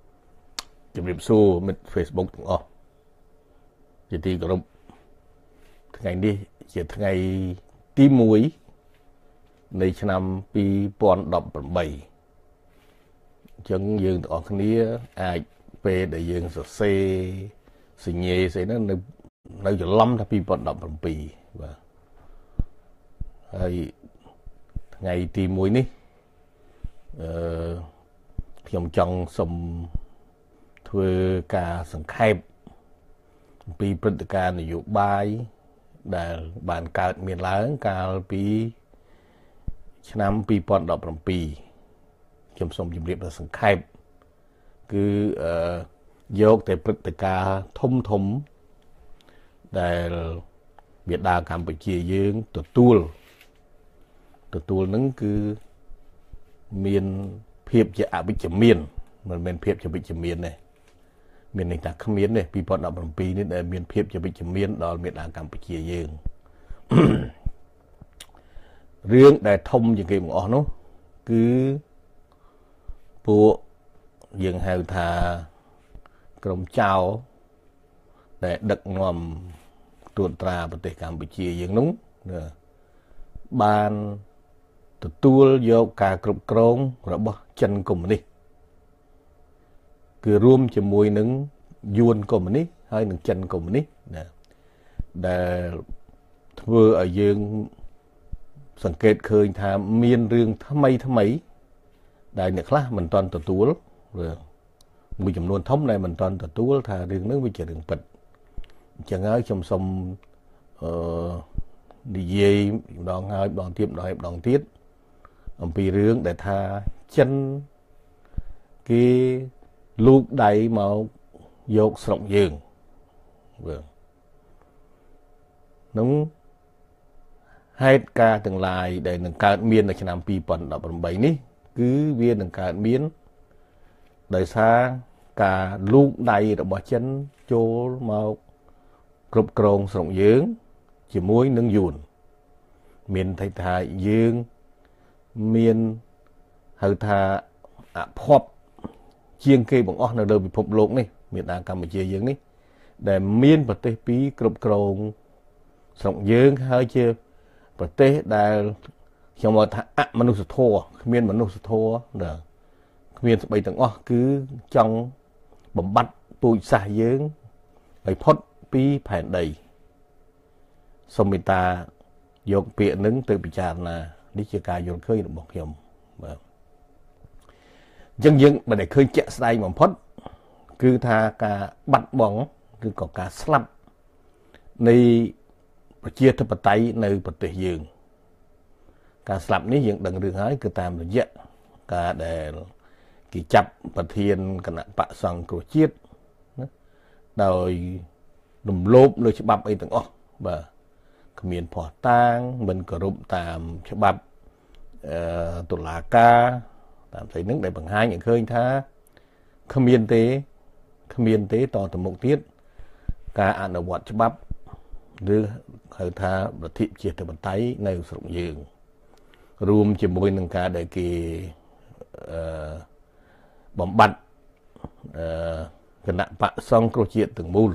ជំរាបសួរមិត្ត Facebook ទាំងអស់ជាទីគោរពថ្ងៃនេះជាថ្ងៃទី1នៃឆ្នាំ2018អញ្ចឹងយើងទាំងអស់គ្នាអាចពេលដែលយើងសរសេរសញ្ញេស្អីហ្នឹងនៅច្រឡំថា2017បាទហើយថ្ងៃទី1នេះខ្ញុំចង់សុំធ្វើការសង្ខេបអំពីព្រឹត្តិការណ៍នយោបាយដែលបានកើតមានឡើងកាលពីឆ្នាំ2017ខ្ញុំសូមជម្រាបថាសង្ខេបគឺយកតែព្រឹត្តិការណ៍ធំដែលមាតាកម្ពុជាយើងទទួលនឹងគឺមានភាពជាអវិជ្ជមានមិនមែនភាពជាវិជ្ជមានទេមានន័យថាគ្មានទេ2017នេះដែលមានភាពជាវិជ្ជមានដល់មាតាកម្ពុជាយើងរឿងដែលធំជាងគេបង្អស់នោះគឺពួកយើងហៅថាក្រុមចៅដែលដឹកនាំត្រួតត្រាប្រទេសកម្ពុជាយើងនោះបានទទួលយកការគ្រប់គ្រងរបស់ចិនកុម្មុយនីសគឺរួមជាមួយនឹងយួនកុម្មុយនីសហើយនឹងចិនកុម្មុយនីសណាដែលធ្វើឲ្យយើងសង្កេតឃើញថាមានរឿងថ្មីដែលអ្នកខ្លះមិនទាន់ទទួលមួយចំនួនធំដែលមិនទាន់ទទួលថារឿងនេះវាជារឿងពិតអញ្ចឹងហើយខ្ញុំសូមនិយាយម្ដងហើយម្ដងទៀតអំពីរឿងដែលថាចិនគេលូកដៃមកយកស្រុកយើងនោះហេតុការណ៍ទាំងឡាយដែលនឹងកើតមាននៅឆ្នាំ2018នេះគឺវានឹងកើតមានដោយសារការលូកដៃរបស់ចិនចូលមកគ្រប់គ្រងស្រុកយើងជាមួយនឹងយួនមានន័យថាយើងមានហៅថាអភ័ព្វជាងគេបង្អស់នៅលើពិភពលោកនេះមាតាកម្ពុជាយើងនេះដែលមានប្រទេសពីរគ្រប់គ្រងស្រុកយើងហើយជាប្រទេសដែលខ្ញុំហៅថាអមនុស្សធម៌គ្មានមនុស្សធម៌គ្មានស្បីទាំងអស់គឺចង់បំបត្តិពូជសាសន៍យើងឲ្យផុតពីផែនដីសូមមេត្តាយកពាក្យនឹងទៅពិចារណានេះជាការយល់ឃើញរបស់ខ្ញុំបាទអញ្ចឹងយើងមិនដែលឃើញជាក់ស្ដែងបំផុតគឺថាការបាត់បង់ឬក៏ការស្លាប់នៃប្រជាធិបតេយ្យនៅប្រទេសយើងការស្លាប់នេះយើងដឹងរឿងហើយគឺតាមរយៈការដែលគេចាប់ប្រធានគណៈបក្សសង្គ្រោះជាតិដោយរំលោភលើច្បាប់អីទាំងអស់បាទគ្មានភ័ស្តុតាងមិនគោរពតាមច្បាប់តុលាការតាមស្អីហ្នឹងដែលបង្ហាញឲ្យឃើញថាគ្មានទេតទៅមុខទៀតការអនុវត្តច្បាប់ឬហៅថាលទ្ធិប្រជាធិបតេយ្យនៅស្រុកយើងរួមជាមួយនឹងការដែលគេបំបត្តិគណៈបក្សសង្គ្រោះជាតិទាំងមូល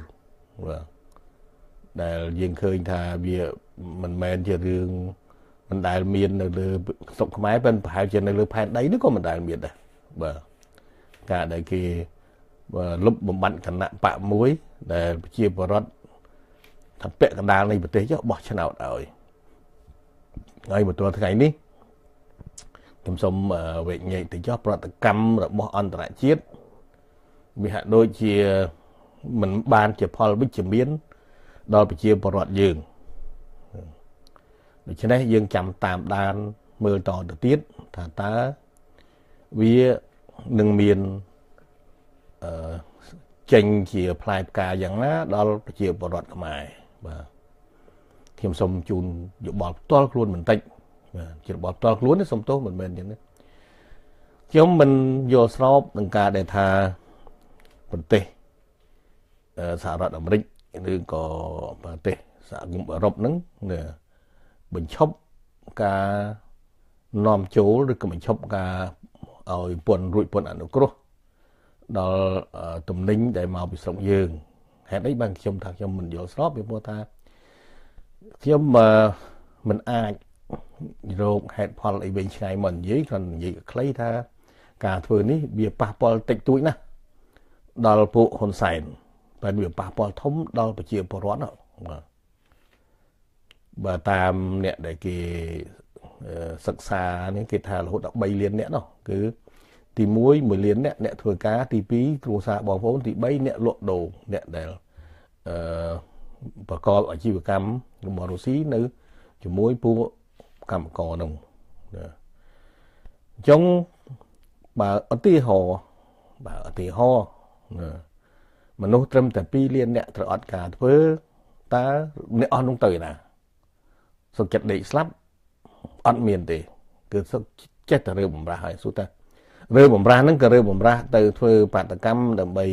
ដែលយើងឃើញថាវាមិនមែនជារឿងមិនដែលមាននៅលើស្រុកខ្មែរប៉ុន្តែប្រហែលជានៅលើផែនដីនេះក៏មិនដែលមានដែរបាទការដែលគេលុបបំបត្តិគណៈបកមួយដែលប្រជាពលរដ្ឋថាពាក់កណ្ដាលនៃប្រទេសចុះបោះឆ្នោតឲ្យហើយមកទល់ថ្ងៃនេះខ្ញុំសូមវែកញែកទៅចុះប្រតិកម្មរបស់អន្តរជាតិវាហាក់ដូចជាមិនបានជាផលវិជ្ជមានដល់ប្រជាពលរដ្ឋយើងដូច្នេះយើងចាំតាមដានមើលតទៅទៀតថាតើវានឹងមានចេញជាផ្លែផ្កាយ៉ាងណាដល់ប្រជាពលរដ្ឋខ្មែរបាទខ្ញុំសូមជូនយោបល់ផ្ទាល់ខ្លួនបន្តិចបាទជាយោបល់ផ្ទាល់ខ្លួននេះសូមទោសមិនមែនយ៉ាងនេះខ្ញុំមិនយល់ស្របនឹងការដែលថាប្រទេសសហរដ្ឋអាមេរិកឬក៏ប្រទេសសហគមន៍អឺរ៉ុបហ្នឹងបញ្ឈប់ការនាំចូលឬក៏បញ្ឈប់ការឲ្យពន្ធរួចពន្ធអនុគ្រោះដល់ទំនិញដែលមកពីស្រុកយើងហេតុអីបានខ្ញុំថាខ្ញុំមិនយល់ស្របពីព្រោះថាខ្ញុំមិនអាចរកហេតុផលអីវិញឆ្ងាយមកនិយាយគ្រាន់និយាយខ្លីថាការធ្វើនេះវាប៉ះពាល់តិចតួចណាស់ដល់ពួកហ៊ុនសែនតែវាប៉ះពាល់ធំដល់ប្រជាពលរដ្ឋណាបើតាមអ្នកដែលគេសិក្សានេះគេថារហូតដល់3លានអ្នកនោះគឺទី1 1លានអ្នកធ្វើការទី2គ្រួសារបងប្អូនទី3អ្នកលក់ដូរអ្នកដែលប្រកបអាជីវកម្មរបស់រុស្ស៊ីនៅជាមួយពួកកម្មករនោះអញ្ចឹងបើឧទាហរណ៍មនុស្សត្រឹមតែ2លានអ្នកត្រូវអត់ការធ្វើតើអ្នកអស់នោះទៅណាសុខចិត្តដេកស្លាប់អត់មានទេគឺសុខចិត្តតែរើបំរាស់ហើយសួរថារើបំរាស់ហ្នឹងក៏រើបំរាស់ទៅធ្វើបាតកម្មដើម្បី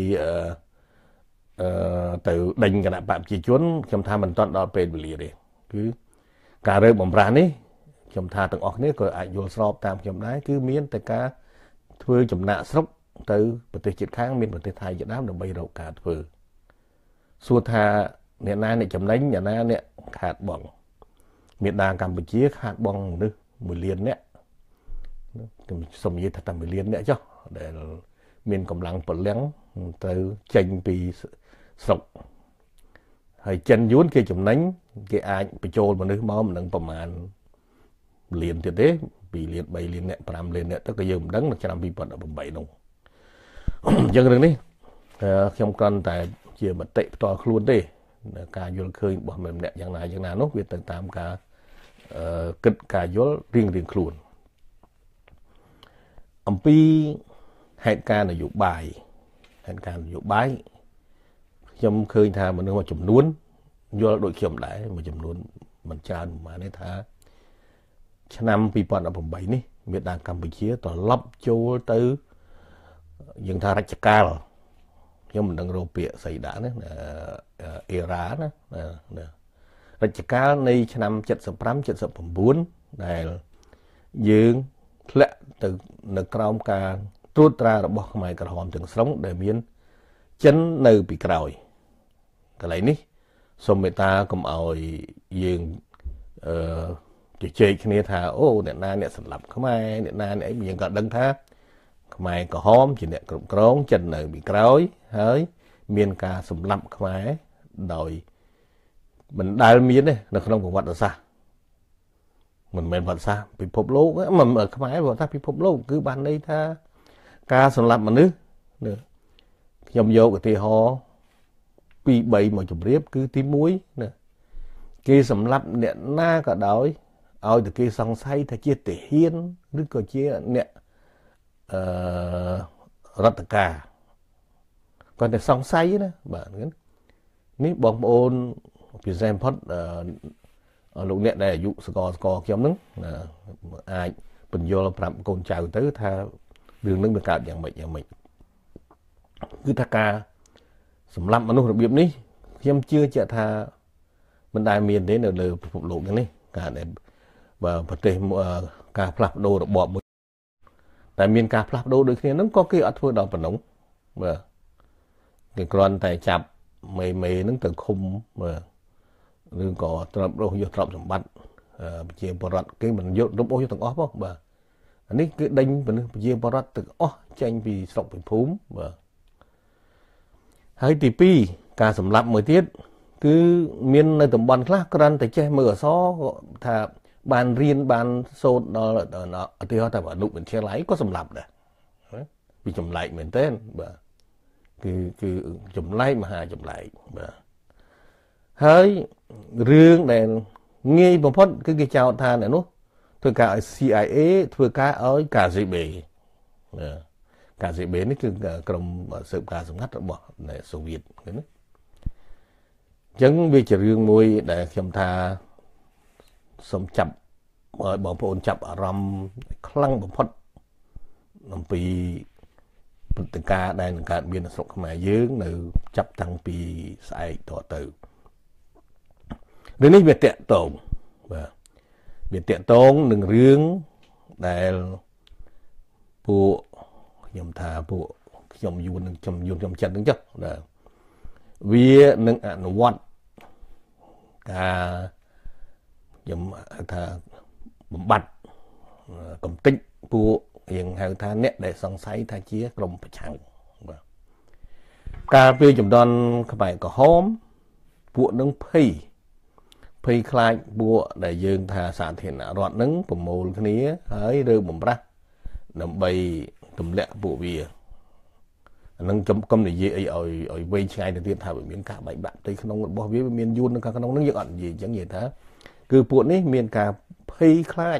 ទៅដេញគណៈបកប្រជាជនខ្ញុំថាមិនទាន់ដល់ពេលវេលាទេគឺការរើបំរាស់នេះខ្ញុំថាទាំងអស់គ្នាក៏អាចយល់ស្របតាមខ្ញុំដែរគឺមានតែការធ្វើចំណាក់ស្រុកទៅប្រទេសជិតខាងមានប្រទេសថៃជាដើមដើម្បីរកការធ្វើសួរថាអ្នកណាអ្នកចំណេញអ្នកណាអ្នកខាតបង់មេដាកម្ពុជាខាតបង់មនុស្ស1លានអ្នកខ្ញុំសូមនិយាយថាតែ1លានអ្នកចុះដែលមានកម្លាំងពលំទៅចេញពីស្រុកហើយចិនយួនគេចំណេញគេអាចបញ្ចូលមនុស្សមកមិនដឹងប្រមាណលានទៀតទេ2លាន3លានអ្នក5លានអ្នកទៅក៏យើងមិនដឹងនៅឆ្នាំ2018នោះអញ្ចឹងរឿងនេះខ្ញុំគ្រាន់តែជាមតិផ្ទាល់ខ្លួនទេការយល់ឃើញរបស់ម្នាក់យ៉ាងណានោះវាទៅតាមការគិតការយល់រៀងខ្លួនអំពីហេតុការណ៍នយោបាយខ្ញុំឃើញថាមនុស្សមួយចំនួនយល់ដូចខ្ញុំដែរមួយចំនួនមិនច្រើនប្រហែលនេះថាឆ្នាំ2018នេះមេដាកម្ពុជាត្រឡប់ចូលទៅយើងថារជ្ជកាលខ្ញុំមិនដឹងរោពាក្យស្អីដាក់ណាអេរ៉ាណារជ្ជកាលនៃឆ្នាំ75 79ដែលយើងធ្លាក់ទៅនៅក្រោមការត្រួតត្រារបស់ខ្មែរក្រហមទាំងស្រុងដែលមានចិននៅពីក្រោយកន្លែងនេះសូមមេត្តាកុំឲ្យយើងជជែកគ្នាថាអូអ្នកណាអ្នកសម្លាប់ខ្មែរអ្នកណាអ្នកអីយើងក៏ដឹងថាខ្មែរក្រហមជាអ្នកគ្រប់គ្រងចិននៅពីក្រោយហើយមានការសម្លាប់ខ្មែរដោយមិនដែលមានទេនៅក្នុងប្រវត្តិសាស្ត្រមិនមែនប្រវត្តិសាស្ត្រពិភពលោកមិនខ្មែរប្រវត្តិសាស្ត្រពិភពលោកគឺបានន័យថាការសម្លាប់មនុស្សខ្ញុំយកឧទាហរណ៍2 3មកជម្រាបគឺទី1គេសម្លាប់អ្នកណាក៏ដោយឲ្យតែគេសង្ស័យថាជាទាហានឬក៏ជាអ្នករដ្ឋការគាត់តែសង្ស័យណាបាទនេះបងប្អូនពិសេសបំផុតលោកអ្នកដែលអាយុស្គាល់ខ្ញុំហ្នឹងអាចបញ្យល់ប្រាប់កូនចៅទៅថារឿងនឹងវាកើតយ៉ាងម៉េចគឺថាការសម្លាប់មនុស្សរបៀបនេះខ្ញុំជឿជាក់ថាមិនដែលមានទេនៅលើពិភពលោកនេះការដែលបើប្រទេសការផ្លាស់ប្ដូររបបមួយតែមានការផ្លាស់ប្ដូរដូចគ្នាហ្នឹងក៏គេអត់ធ្វើដល់ប៉ុណ្ណឹងបាទគេគ្រាន់តែចាប់មេហ្នឹងទៅឃុំឬក៏ទ្រព្យយកទ្រព្យសម្បត្តិប្រជាពលរដ្ឋគេមិនយករំអូសយកទាំងអស់ផងបាទអានេះគឺដេញប្រជាពលរដ្ឋទាំងអស់ចេញពីស្រុកពីភូមិបាទហើយទី2ការសម្លាប់មួយទៀតគឺមាននៅតំបន់ខ្លះគ្រាន់តែចេះមើលអក្សរថាបានរៀនបានសូត្រដល់ឧទាហរណ៍ថាអនុវិទ្យាល័យក៏សម្លាប់ដែរពីចម្លែកមែនទែនបាទគឺចម្លែកមហាចម្លែកបាទហើយរឿងដែលងាយបំផុតគឺគេចោទថាអ្នកនោះធ្វើការឲ្យ CIA ធ្វើការឲ្យ KGB KGB នេះគឺក្រុមស៊ើបការសម្ងាត់របស់សូវៀតណាអញ្ចឹងវាជារឿងមួយដែលខ្ញុំថាសូមចាប់ឲ្យបងប្អូនចាប់អារម្មណ៍ខ្លាំងបំផុតអំពីព្រឹត្តិការណ៍ដែលនឹងកើតមាននៅស្រុកខ្មែរយើងនៅចាប់តាំងពីស្អែកតទៅរឿងនេះវាតាក់ទងបាទវាតាក់ទងនឹងរឿងដែលពួកខ្ញុំថាពួកខ្ញុំយួននឹងខ្ញុំចិត្តនឹងចុះវានឹងអនុវត្តការខ្ញុំថាបំបត្តិកំតិចពួកយើងហៅថាអ្នកដែលសង្ស័យថាជាក្រុមប្រឆាំងបាទកាលពីចំនួនខ្មែរក្រហមពួកនឹងភ័យខ្លាចពួកដែលយើងថាសាធារណរដ្ឋនឹងប្រមូលគ្នាហើយរើបំរាស់ដើម្បីទម្លាក់ពួកវាអានឹងកុំនិយាយអីឲ្យវែងឆ្ងាយទៅទៀតថាវាមានការបែកបាក់ផ្ទៃក្នុងរបស់វាមានយួននៅខាងក្នុងនឹងយើងអត់និយាយអញ្ចឹងនិយាយថាគឺពួកនេះមានការភ័យខ្លាច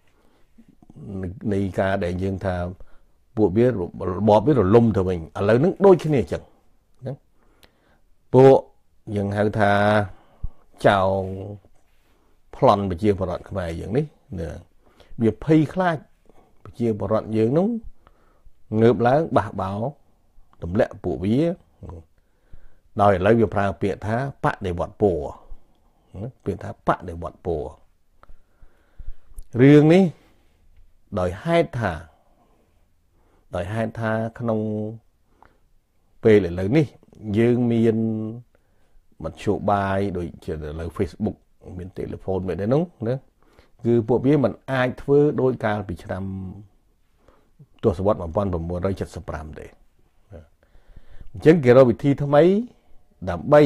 នៃការដែលយើងថាពួកវារបបវារលំទៅវិញឥឡូវហ្នឹងដូចគ្នាអញ្ចឹងណាពួកយើងហៅថាចៅប្លន់ប្រជាពលរដ្ឋខ្មែរយើងនេះវាភ័យខ្លាចប្រជាពលរដ្ឋយើងនោះងើបឡើងបះបោទម្លាក់ពួកវាដោយឥឡូវវាប្រើពាក្យថាបដិវត្តពណ៌ពាក្យថាបដិវត្តពណ៌រឿងនេះដោយហេតុថាក្នុងពេលឥឡូវនេះយើងមានមធ្យោបាយដូចជាឥឡូវ Facebook មាន telephone មានដែរនោះណាគឺពួកវាមិនអាចធ្វើដោយកាលពីឆ្នាំទសវត្សរ៍1975ទេអញ្ចឹងគេរកវិធីថ្មីដើម្បី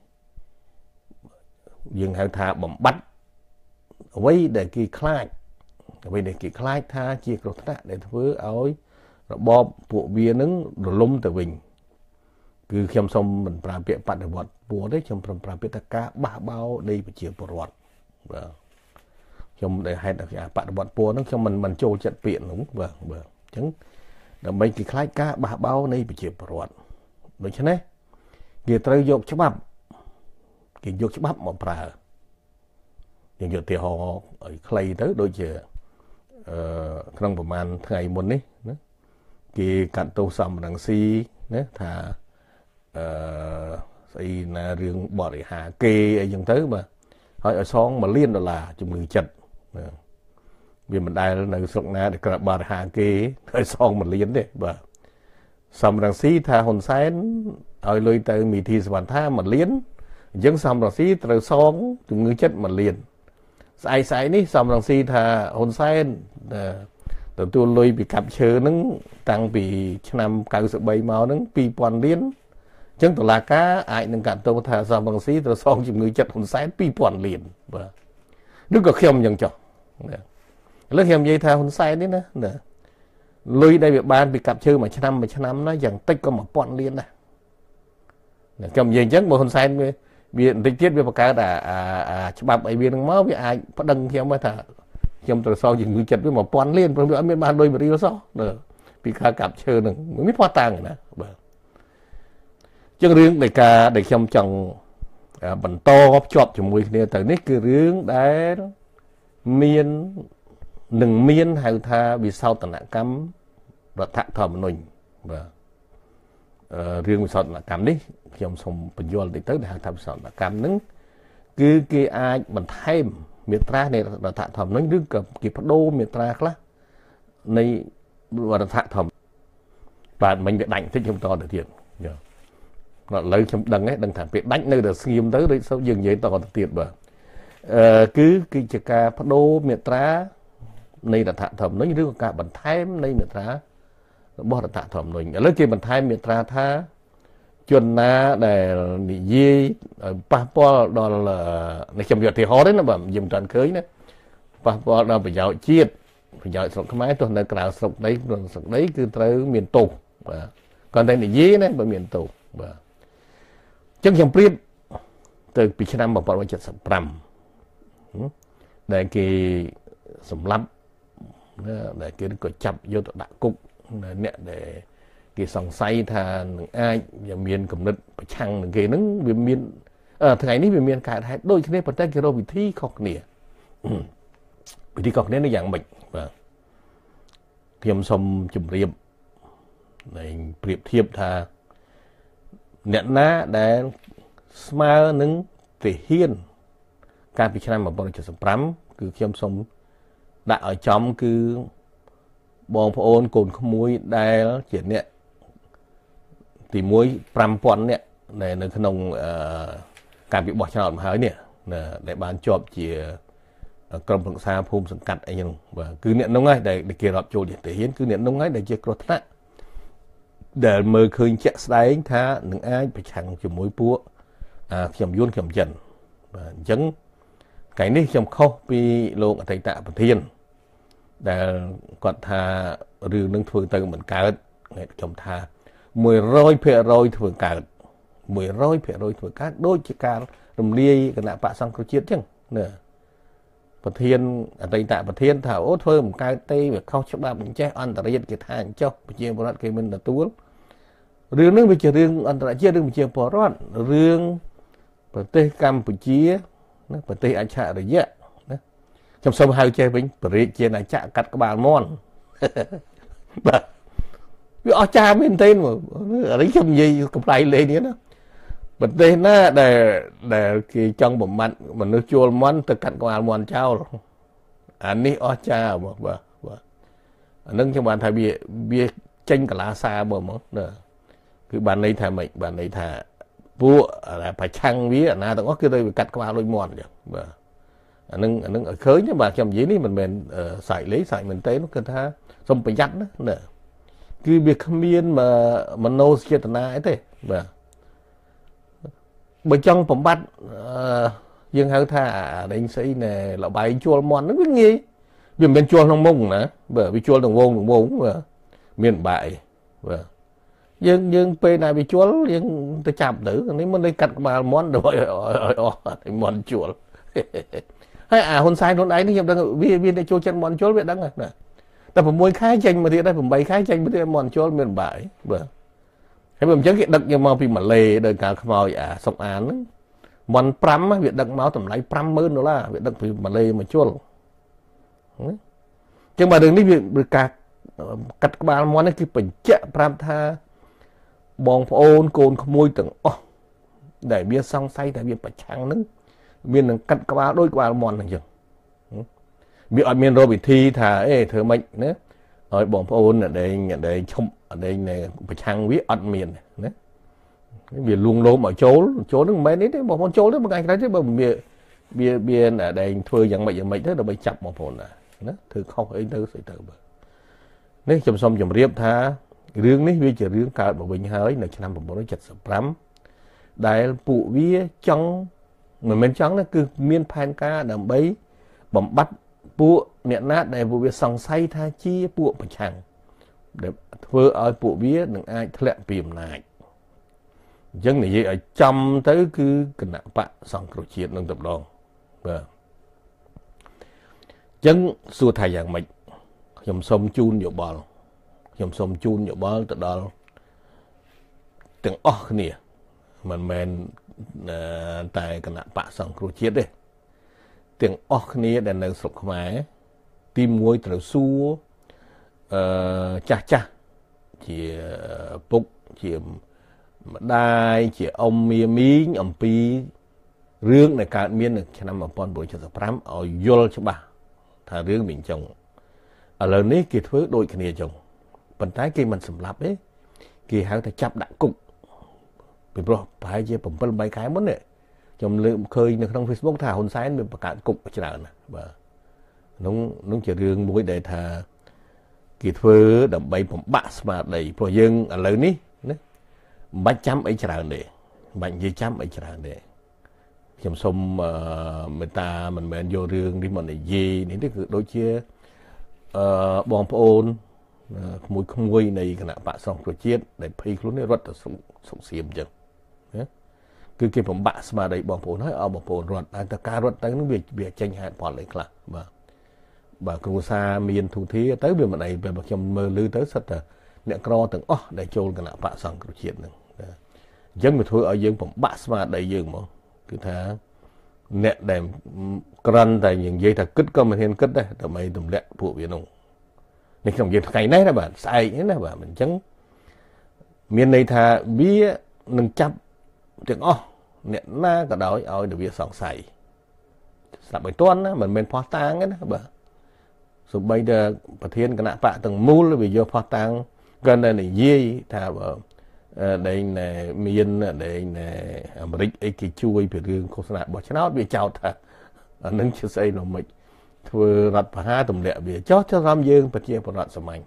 យើងហៅថាបំបត្តិអ្វីដែលគេខ្លាចថាជាគ្រោះថ្នាក់ដែលធ្វើឲ្យរបបពួកវានឹងរលំទៅវិញគឺខ្ញុំសូមមិនប្រើពាក្យបដិវត្តពណ៌ទេខ្ញុំប្រើពាក្យថាការបះបោនៃប្រជាពលរដ្ឋបាទខ្ញុំដែលហេតុថាបដិវត្តពណ៌ហ្នឹងខ្ញុំមិនចូលចិត្តពាក្យនោះបាទអញ្ចឹងដើម្បីគេខ្លាចការបះបោនៃប្រជាពលរដ្ឋដូច្នេះគេត្រូវយកច្បាប់មកប្រើយើងយកឧទាហរណ៍ឲ្យខ្លីទៅដូចជាក្នុងប្រហែលថ្ងៃមុននេះណាគេកាត់ទោសសំរងស៊ីណាថាស្អីណារឿងបរិហាគេអីចឹងទៅបាទហើយឲ្យសង$1 លានជំងឺចិត្តវាមិនដែលនៅស្រុកណាដែលក្រាបបរិហាគេឲ្យសង$1 លានទេបាទសំរងស៊ីថាហ៊ុនសែនឲ្យលុយទៅមីធីសវណ្ណថា$1 លានអញ្ចឹងសំរងស៊ីត្រូវសងជំងឺចិត្ត$1 លានស្អែកនេះសំរងស៊ីថាហ៊ុនសែនទទួលលុយពីកាប់ឈើហ្នឹងតាំងពីឆ្នាំ93មកហ្នឹង$2000 លានអញ្ចឹងតុលាការអាចនឹងកាត់ទោសថាសំរងស៊ីត្រូវសងជំងឺចិត្តហ៊ុនសែន$2000 លានបាទឬក៏ខ្ញុំអញ្ចឹងចុះឥឡូវខ្ញុំនិយាយថាហ៊ុនសែននេះណាលុយដែលវាបានពីកាប់ឈើមួយឆ្នាំណាយ៉ាងតិចក៏$1000 លានដែរខ្ញុំនិយាយអញ្ចឹងបើហ៊ុនសែនវាបន្តិចទៀតវាបង្កើតច្បាប់អីវានឹងមកវាអាចប្តឹងខ្ញុំថាខ្ញុំត្រូវសងជំងឺចិត្តវា$1000 លានព្រោះវាអត់មានបានលុយ1រៀលសោះពីការកាប់ឈើនឹងមានផោះតាំងណាបាទចឹងរឿងនៃការដែលខ្ញុំចង់បន្តភ្ជាប់ជាមួយគ្នាទៅនេះគឺរឿងដែលមានហៅថាវិសោធនកម្មរដ្ឋធម្មនុញ្ញបាទរឿងវិសោធនកម្មនេះខ្ញុំសូមបញ្យល់តិចទៅដែលហៅថាវិសោធនកម្មហ្នឹងគឺគេអាចបន្ថែមមាត្រានៃរដ្ឋធម្មនុញ្ញឬក៏គេបដូរមាត្រាខ្លះនៃរដ្ឋធម្មនុញ្ញបាទមិញវាដាច់តិចខ្ញុំតទៅទៀតឥឡូវខ្ញុំដឹងថាពេលដាច់នៅតែស្ងៀមទៅដូចសូវយើងនិយាយតទៅទៀតបាទគឺជាការបដូរមាត្រានៃរដ្ឋធម្មនុញ្ញឬក៏ការបន្ថែមនៃមាត្រារបស់រដ្ឋធម្មនុញ្ញឥឡូវគេបន្ថែមមាត្រាថាជនណាដែលនិយាយប៉ះពាល់ដល់នេះខ្ញុំយកឧទាហរណ៍ទេណាបាទយើងមិនទាន់ឃើញណាប៉ះពាល់ដល់ប្រយោជន៍ជាតិប្រយោជន៍ស្រុកខ្មែរទោះនៅក្រៅស្រុកដីក្នុងស្រុកដីគឺត្រូវមានទោសបាទគាត់តែនិយាយណាបើមានទោសបាទអញ្ចឹងខ្ញុំប្រៀបទៅពីឆ្នាំ1975ដែលគេសម្លាប់ដែលគេក៏ចាប់យកទៅដាក់គុកអ្នកដែលគេសង្ស័យថានឹងអាចមានគំនិតប្រឆាំងនឹងគេហ្នឹងវាមានថ្ងៃនេះវាមានកើតហេតុដូចគ្នាប៉ុន្តែគេរកវិធីខុសគ្នានេះយ៉ាងម៉េចបាទខ្ញុំសូមជម្រាបនៃប្រៀបធៀបថាអ្នកណាដែលស្មើនឹងទាហានកាលពីឆ្នាំ1975គឺខ្ញុំសូមដាក់ឲ្យចំគឺបងប្អូនកូនក្មួយដែលជាអ្នកទី1 5000នាក់ដែលនៅក្នុងការពិបោះឆ្នោតមកហើយនេះដែលបានជាប់ជាក្រុមប្រឹក្សាភូមិសង្កាត់អីហ្នឹងបាទគឺអ្នកនោះហើយដែលគេរាប់ចូលជាទាហានគឺអ្នកនោះហើយដែលជាគ្រោះថ្នាក់ដែលមើលឃើញជាក់ស្ដែងថានឹងអាចប្រឆាំងជាមួយពួកខ្ញុំយួនខ្ញុំចិនបាទអញ្ចឹងថ្ងៃនេះខ្ញុំខុសពីលោកអតីតប្រធានដែលគាត់ថារឿងនឹងធ្វើទៅមិនកើតខ្ញុំថា100%ធ្វើកើត100%ធ្វើកើតដូចជាការរំលាយគណៈបកសង្គ្រោះជាតិអញ្ចឹងណាប្រធានអតីតប្រធានថាអូធ្វើមិនកើតទេវាខុសច្បាប់អញ្ចេះអន្តរជាតិគេថាអញ្ចោះប្រជាពលរដ្ឋគេមិនទទួលរឿងនេះវាជារឿងអន្តរជាតិរឿងប្រជាពលរដ្ឋរឿងប្រទេសកម្ពុជាណាប្រទេសអច្ឆរិយៈណាខ្ញុំសូមហៅចេះវិញបរិយាជាណាចក្រកាត់ក្បាលមន់បាទវាអស្ចារ្យមែនទេអានេះខ្ញុំនិយាយកំ pl លេងនេះណាប្រទេសណាដែលគេចង់បំបត្តិមនុស្សជួលមន់ទៅកាត់ក្បាលមន់ចោលអានេះអស្ចារ្យមកបាទអានឹងខ្ញុំបានថាវាចេញកលាសាមកណាគឺបានន័យថាម៉េចបានន័យថាពួកប្រឆាំងវាអាណាទាំងអស់គឺទៅកាត់ក្បាលលុយមន់អញ្ចឹងបាទអានឹងឲ្យឃើញបាទខ្ញុំនិយាយនេះមិនមែនសាច់លេងសាច់មែនទេនោះគឺថាសូមប្រយ័ត្នណាគឺវាគ្មានមនោសញ្ចេតនាអីទេបាទបើចង់បំបត្តិយើងហៅថាដេញស្អីណែលបាយជួលមន់ហ្នឹងវាងាយវាមិនមែនជួលក្នុងមុងណាបាទវាជួលក្នុងវងបាទមានបាក់អីបាទយើងពេលណាវាជួលយើងទៅចាប់ទៅនេះមិនได้កាត់ក្បាលមន់ដើម្បីឲ្យអស់មន់ជួលហើយអាហ៊ុនសែនខ្លួនឯងនេះខ្ញុំដឹងវាទៅចូលចិត្តមន់ជួលវាដឹងណាតែ6ខែចេញមកទៀតដែរ8ខែចេញមកទៀតមន់ជួលមានបាក់អីបាទហើយបើអញ្ចឹងគេដឹកយកមកពីម៉ាឡេដោយការខ្មោចសុកអានហ្នឹងមន់5វាដឹកមកតម្លៃ$50,000វាដឹកពីម៉ាឡេមកជួលអញ្ចឹងបើរឿងនេះវាការកាត់ក្បាលមន់នេះគឺបញ្ជាក់ប្រាប់ថាបងប្អូនកូនក្មួយទាំងអស់ដែលវាសង្ស័យថាវាប្រឆាំងនឹងមាននឹងកាត់ក្បាលដោយក្បាលមន់អញ្ចឹងវាអត់មានរកវិធីថាធ្វើម៉េចណាឲ្យបងប្អូនដែលឈប់ដែលប្រឆាំងវាអត់មានណាវាលួងលោមឲ្យចូលនឹងមិនមែននេះទេបងប្អូនចូលទៅមួយថ្ងៃក្រោយទេបើវាដែលធ្វើយ៉ាងម៉េចទៅដើម្បីចាប់បងប្អូនណាធ្វើខុសអីទៅស្អីទៅបើនេះខ្ញុំសូមជម្រាបថារឿងនេះវាជារឿងកើតមកវិញហើយនៅឆ្នាំ1975ដែលពួកវាចង់មិនមែនចង់ណាគឺមានផែនការដើម្បីបំបត្តិពួកអ្នកណាដែលពួកវាសង្ស័យថាជាពួកប្រឆាំងដែលធ្វើឲ្យពួកវានឹងអាចធ្លាក់ពីអំណាចអញ្ចឹងនិយាយឲ្យចំទៅគឺគណៈបកសង្គ្រោះជាតិនឹងតែម្ដងបាទអញ្ចឹងសួរថាយ៉ាងម៉េចខ្ញុំសូមជូនយោបល់ទៅដល់ទាំងអស់គ្នាមិនមែនតែគណៈបកសង្គ្រោះជាតិទេទាំងអស់គ្នាដែលនៅស្រុកខ្មែរទី1ត្រូវសួរចាស់ជាពុកជាម្ដាយជាអ៊ំមីមីងអំពីរឿងដែលកើតមាននៅឆ្នាំ1975ឲ្យយល់ច្បាស់ថារឿងវាអញ្ចឹងឥឡូវនេះគេធ្វើដូចគ្នាអញ្ចឹងប៉ុន្តែគេមិនសម្លាប់ទេគេហៅថាចាប់ដាក់គុកពីព្រោះប្រហែលជា7-8ខែមុននេះខ្ញុំលើកឃើញនៅក្នុង Facebook ថាហ៊ុនសែនមានបង្កើតគុកច្រើនណាស់បាទនោះជារឿងមួយដែលថាគេធ្វើដើម្បីបំបាក់ស្មារតីព្រោះយើងឥឡូវនេះណាមិនបាច់ចាំអីច្រើនទេមិនបាច់និយាយចាំអីច្រើនទេខ្ញុំសូមមេត្តាមិនមែនយករឿងនេះមកនិយាយនេះទេគឺដូចជាបងប្អូនក្មួយនៃគណៈបកសង្គ្រោះជាតិដែលភ័យខ្លួននេះរត់ទៅសុកសៀមអញ្ចឹងណាគឺគេបំបាក់ស្មារតីបងប្អូនហើយឲ្យបងប្អូនរត់តែការរត់ទៅនឹងវាចេញហេតុផលអីខ្លះបាទគ្រួសារមានទូធាទៅវាមិនអីពេលខ្ញុំមើលឮទៅសិតតែអ្នកក្រទាំងអស់ដែលចូលគណៈបកសង្គ្រោះជាតិនឹងអញ្ចឹងវាធ្វើឲ្យយើងបំបាក់ស្មារតីយើងមកគឺថាអ្នកដែលក្រាន់តែនិយាយថាគិតក៏មិនហ៊ានគិតដែរដើម្បីទម្លាក់ពួកវានោះនេះខ្ញុំនិយាយថ្ងៃនេះណាបាទស្អែកនេះណាបាទអញ្ចឹងមានន័យថាវានឹងចាប់ទាំងអស់អ្នកណាក៏ដោយឲ្យតែវាសង្ស័យស្ដាប់ឲ្យទាន់ណាមិនមែនផោះតាងទេណាបាទសូម្បីតែប្រធានគណៈបកទាំងមូលវាយកផោះតាំងគាត់តែនិយាយថា đây nè miên đây nè Americ ấy cái chui về đường khô sạ bỏ cho nó bị chào thật nâng chưa xây nó mình vừa rặt và hai tầm lệ bị cho ram dương bật chia một loạt sầm anh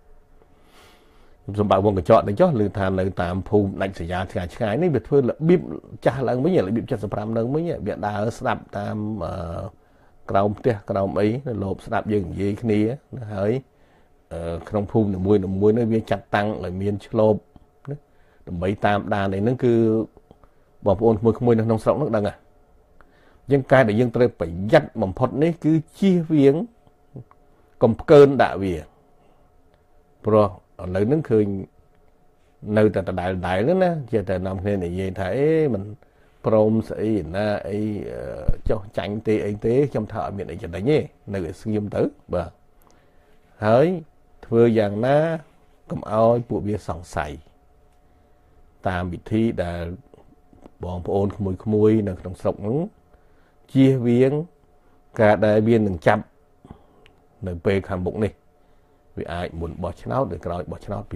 rồi bảo cái chọn đấy cho lừa thàn lừa tạm phù đánh xảy ra thì cái này biệt thôi là bịp cha là mấy nhà lại bịp cho sập ram nâng mấy nhà viện đá ở sập tam cầu tia cầu ấy lộp sập dương gì cái này hơi không phun được muối nó bị chặt tăng lại miên lộp mấy tam đà này nó cứ bỏ ôn mùi nó nông sống nó đang à nhưng cái để dân tôi phải dắt bằng phật này cứ chia viếng còn cơn đã về rồi lấy nó khơi nơi ta đại nữa nè giờ ta nằm thế này về thấy mình prom sẽ na ấy cho tránh tê ấy tế trong thợ miệng này cho đấy nhé nơi sử dụng tới và hỡi vừa rằng na cầm oi bộ bia sòng sài តាមវិធីដែលបងប្អូនក្មួយនៅក្នុងស្រុកហ្នឹងជៀសវាងការដែលវានឹងចាប់នៅពេលខាងមុខនេះវាអាចមុនបោះឆ្នោតឬក្រោយបោះឆ្នោត 2018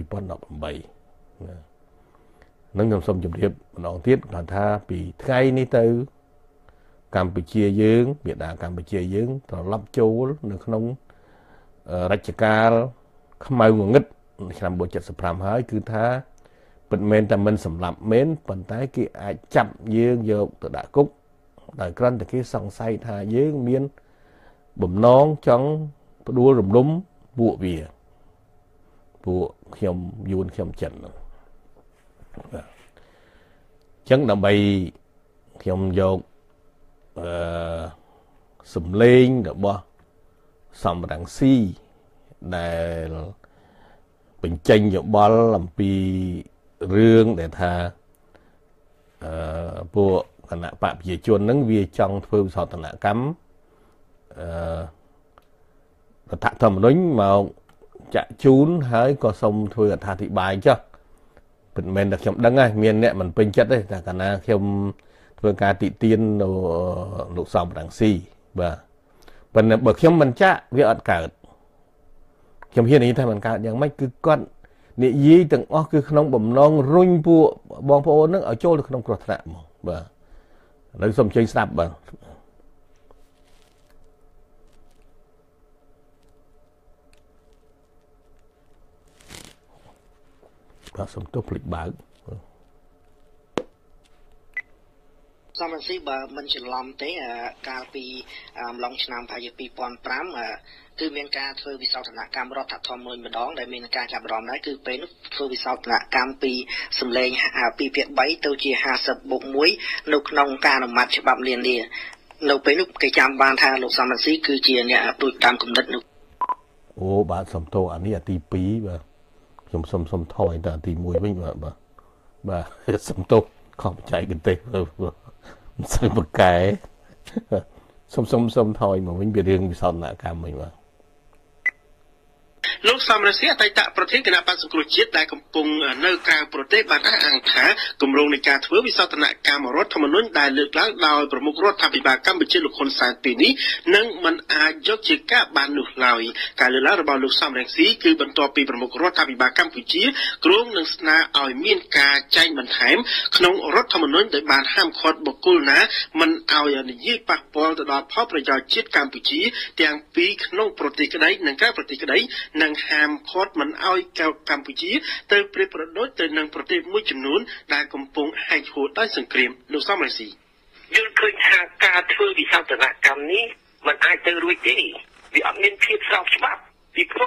នឹងខ្ញុំសូមជម្រាបម្ដងទៀតគាត់ថាពីថ្ងៃនេះទៅកម្ពុជាយើងមេដាកម្ពុជាយើងត្រឡប់ចូលនៅក្នុងរជ្ជកាលខ្មៅងងឹតឆ្នាំ1975ហើយគឺថា មិនមែនតែមិនសម្លាប់មែនប៉ុន្តែគេអាចចាប់យើងយកទៅដាក់គុកដោយគ្រាន់តែគេសង្ស័យថាយើងមានបំណងចង់ផ្ដួលរំលំពួកវាពួកខ្ញុំយួនខ្ញុំចិនហ្នឹងចឹងដើម្បីខ្ញុំយកសំឡេងរបស់សំរងស៊ីដែលបញ្ចេញយោបល់អំពី រឿងដែលថាពួកគណៈបព្វជិជនហ្នឹងវាចង់ធ្វើវិសោធនកម្មរដ្ឋធម្មនុញ្ញមកចាក់ជូនហើយក៏សូមធ្វើអត្ថាធិប្បាយចុះមិនមែនតែខ្ញុំដឹងហើយមានអ្នកមិនពេញចិត្តទេតែកាលណាខ្ញុំធ្វើការតិទៀនលោកសំរងស៊ីបាទប៉ុន្តែបើខ្ញុំមិនចាក់វាអត់កើតខ្ញុំហ៊ាននិយាយថាមិនកើតយ៉ាងម៉េចគឺគាត់ និយាយទាំងអស់គឺក្នុងបំណងរុញពួកបងប្អូននឹងឲ្យចូលទៅក្នុងគ្រោះថ្នាក់មកបាទឥឡូវសូមចេញស្ដាប់បាទបាទសូមទោសភ្លេចបើកសំរងស៊ីបើមិនច្រឡំទេកាលពីអំឡុងឆ្នាំ2005 គឺមានការធ្វើវិសោធនកម្មរដ្ឋធម្មនុញ្ញម្ដងដែលមានការចាប់អារម្មណ៍ដែរគឺពេលនោះធ្វើវិសោធនកម្មពីសម្លេង2ភាគ3ទៅជា50+1នៅក្នុងការអនុម័តច្បាប់នានានៅពេលនោះគេចាំបានថាលោកសំរងស៊ីគឺជាអ្នកដូចតាមគំនិតនោះអូបាទសំទោសអានេះអាទី2បាទខ្ញុំសុំថយទៅអាទី1វិញបាទសំទោសខុសបច្ចេកទេស Sao một cái xong thôi mà mình bị riêng vì sao nạ cam mình mà លោកសំរងស៊ីអតីតប្រធានគណៈបក្សសង្គ្រោះជាតិដែលកំពុងនៅក្រៅប្រទេសបានអះអាងថាគម្រោងនៃការធ្វើវិសោធនកម្មរដ្ឋធម្មនុញ្ញដែលលើកឡើងដោយប្រមុខរដ្ឋាភិបាលកម្ពុជាលោកហ៊ុនសែនពីនេះនឹងមិនអាចយកជាការបាននោះឡើយការលើកឡើងរបស់លោកសំរងស៊ីគឺបន្ទាប់ពីប្រមុខរដ្ឋាភិបាលកម្ពុជាគ្រោងនឹងស្នើឲ្យមានការចែងបន្ថែមក្នុងរដ្ឋធម្មនុញ្ញដោយបានហាមឃាត់បុគ្គលណាមិនឲ្យនិយាយប៉ះពាល់ទៅដល់ផលប្រយោជន៍ជាតិកម្ពុជាទាំងពីក្នុងប្រទេសក្តីនិងក្រៅប្រទេសក្តី នឹងហាមឃាត់មិនឲ្យកម្ពុជាទៅប្រៀបប្រដូចទៅនឹងប្រទេសមួយចំនួនដែលកំពុងហែកហួរដោយសង្គ្រាមលោកសំរងស៊ីយល់ឃើញថាការធ្វើវិសោធនកម្មនេះមិនអាចទៅរួចទេវាអត់មានភាពស្របច្បាប់ពីព្រោះ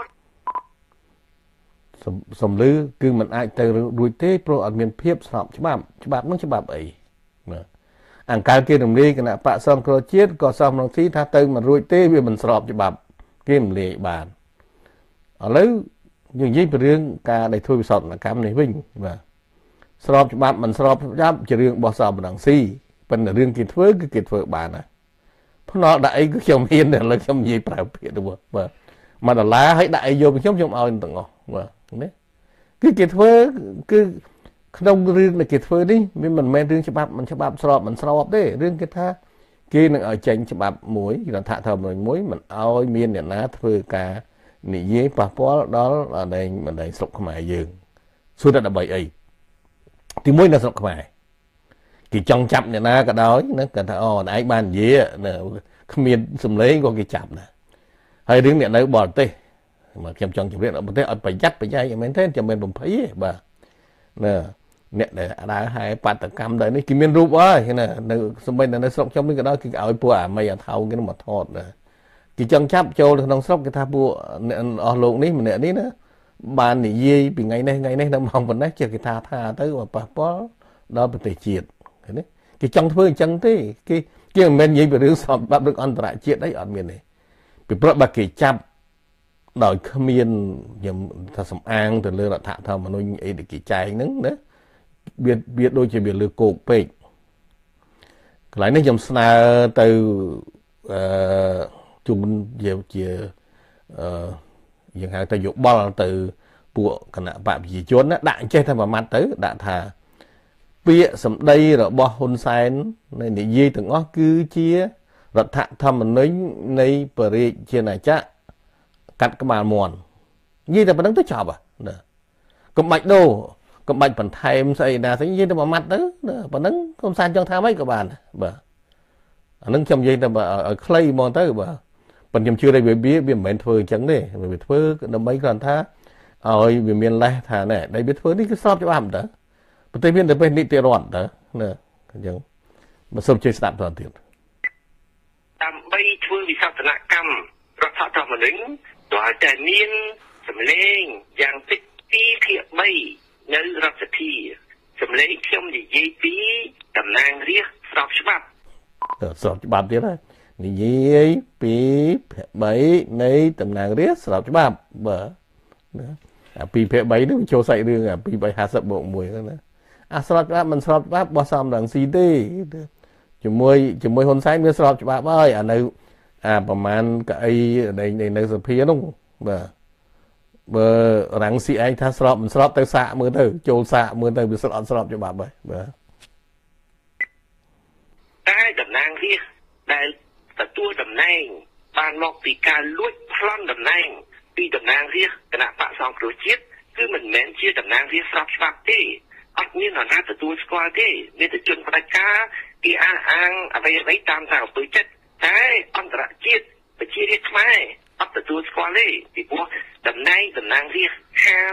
សំលឺគឺមិនអាចទៅរួចទេព្រោះអត់មានភាពស្របច្បាប់នឹងច្បាប់អីបាទអង្គការគេរំលាយគណៈបក្សសង្គ្រោះជាតិក៏សំរងស៊ីថាទៅមិនរួចទេវាមិនស្របច្បាប់គេរំលាយបាន ឥឡូវយើងនិយាយពីរឿងការដែលធ្វើវិសោធនកម្មនេះវិញបាទស្របច្បាប់មិនស្របច្បាប់ជារឿងរបស់សំរងស៊ីប៉ុន្តែរឿងគេធ្វើគឺគេធ្វើបានណាភ្នាល់ដាក់អីគឺខ្ញុំហ៊ានតែឥឡូវខ្ញុំនិយាយប្រើពាក្យទៅបាទ1ដុល្លារឲ្យដាក់អីយកពីខ្ញុំឲ្យទាំងអស់បាទនេះគឺគេធ្វើគឺក្នុងរឿងដែលគេធ្វើនេះវាមិនមែនរឿងច្បាប់មិនច្បាប់ស្របមិនស្របទេរឿងគេថាគេនឹងឲ្យចេញច្បាប់មួយរដ្ឋធម្មនុញ្ញមួយមិនឲ្យមានអ្នកណាធ្វើការ និយាយប៉ះពាល់ដល់បណ្ដេញស្រុកខ្មែរយើងសួរតែដើម្បីអីទីមួយនៅស្រុកខ្មែរគេចង់ចាប់អ្នកណាក៏ដោយណាគាត់ថាអូនឯងបាននិយាយគ្មានសម្លេងក៏គេចាប់ដែរហើយរឿងអ្នកនៅបរទេសមកខ្ញុំចង់ជម្រាបដល់ប្រទេសឲ្យប្រយ័ត្នប្រយែងមែនទេចាំមិនបំភ័យទេបាទណាអ្នកដែលដើរហែបាតកម្មដែរនេះគេមានរូបហើយណានៅសម្បីនៅស្រុកខ្ញុំនេះក៏ដោយគេឲ្យពួកអាមីអាថៅគេមកថតដែរគេចង់ចាប់ចូលក្នុងស្រុកគេថាពួកអស់លោកនេះម្នាក់នេះណាបាននិយាយពីថ្ងៃនេះនៅម៉ោងប៉ុណ្ណេះជាគេថាទៅប៉ះពាល់ដល់ប្រទេសជាតិឃើញទេគេចង់ធ្វើអញ្ចឹងទេគេមិនមែននិយាយពីរឿងសពបាប់រឿងអន្តរជាតិអីអត់មានទេពីព្រោះបើគេចាប់ដោយគ្មានខ្ញុំថាសំអាងទៅលើរដ្ឋធម្មនុញ្ញអីដែលគេចែងហ្នឹងណាវាដូចជាវាលើគោកពេកកន្លែងនេះខ្ញុំស្នើទៅជុំជាយើងហៅទៅយោបល់ទៅពួកគណៈបកប្រជាជនណាដាក់ចេះតែមួយម៉ាត់ទៅដាក់ថាពាក្យសម្ដីរបស់ហ៊ុនសែននិយាយទាំងអស់គឺជារដ្ឋធម្មនុញ្ញនៃបរិជាណាចក្រកាត់ក្បាលមន់និយាយតែប៉ុណ្្នឹងទៅចប់ណាកុំបាច់ដូរកុំបាច់បន្ថែមស្អីណាស្អីនិយាយតែមួយម៉ាត់ទៅប៉ុណ្្នឹងហ៊ុនសែនចង់ថាម៉េចក៏បានបាទអានឹងខ្ញុំនិយាយតែឲ្យខ្លីហ្មងទៅបាទប៉ុន្តែខ្ញុំជឿថាវាមិនមែនធ្វើអញ្ចឹងទេវាធ្វើដើម្បីគ្រាន់ថាឲ្យវាមានលេសថាណែដែលវាធ្វើនេះគឺស្របច្បាប់តើប្រទេសមានតែពេលនីតិរដ្ឋតើណាអញ្ចឹងមកសូមជួយស្ដាប់តទៅទៀតដើម្បីធ្វើវិសោធនកម្មរដ្ឋធម្មនុញ្ញដោយតែមានសម្លេងយ៉ាងតិច2ភាគ3នៅរដ្ឋសភាសម្លេងខ្ញុំនិយាយពីតំណាងរាស្ត្រស្របច្បាប់ទៀតហើយនិយាយពីភាគ3នៃតំណាងរាស្ត្រស្របច្បាប់បាទណាអា2ភាគ3នេះចូលសាច់រឿងអា2 350 + 1ហ្នឹងណាអាស្របច្បាប់មិនស្របច្បាប់បោះសំរងស៊ីទេជាមួយហ៊ុនសែនវាស្របច្បាប់ហើយអានៅប្រហែលកៅអីនៅសភានោះបាទបើរាំងស៊ីឯងថាស្របមិនស្របទៅសាកមើលទៅចូលសាកមើលទៅវាស្របអត់ស្របច្បាប់ហើយបាទតែតំណាងរាស្ត្រដែលទទួលតំណែងបានមកពីការលួចប្លន់តំណែងពីតំណាងរាស្ត្រគណៈបកសង្គ្រោះជាតិគឺមិនមែនជាតំណាងរាស្ត្រស្របច្បាប់ទេអត់មាននរណាទទួលស្គាល់ទេមានតែជនផ្ដាច់ការគេអាងអ្វីតាមតែអំពើចិត្តតែអន្តរជាតិប្រជារាស្ត្រខ្មែរអត់ទទួលស្គាល់ទេពីព្រោះតំណែងតំណាងរាស្ត្រ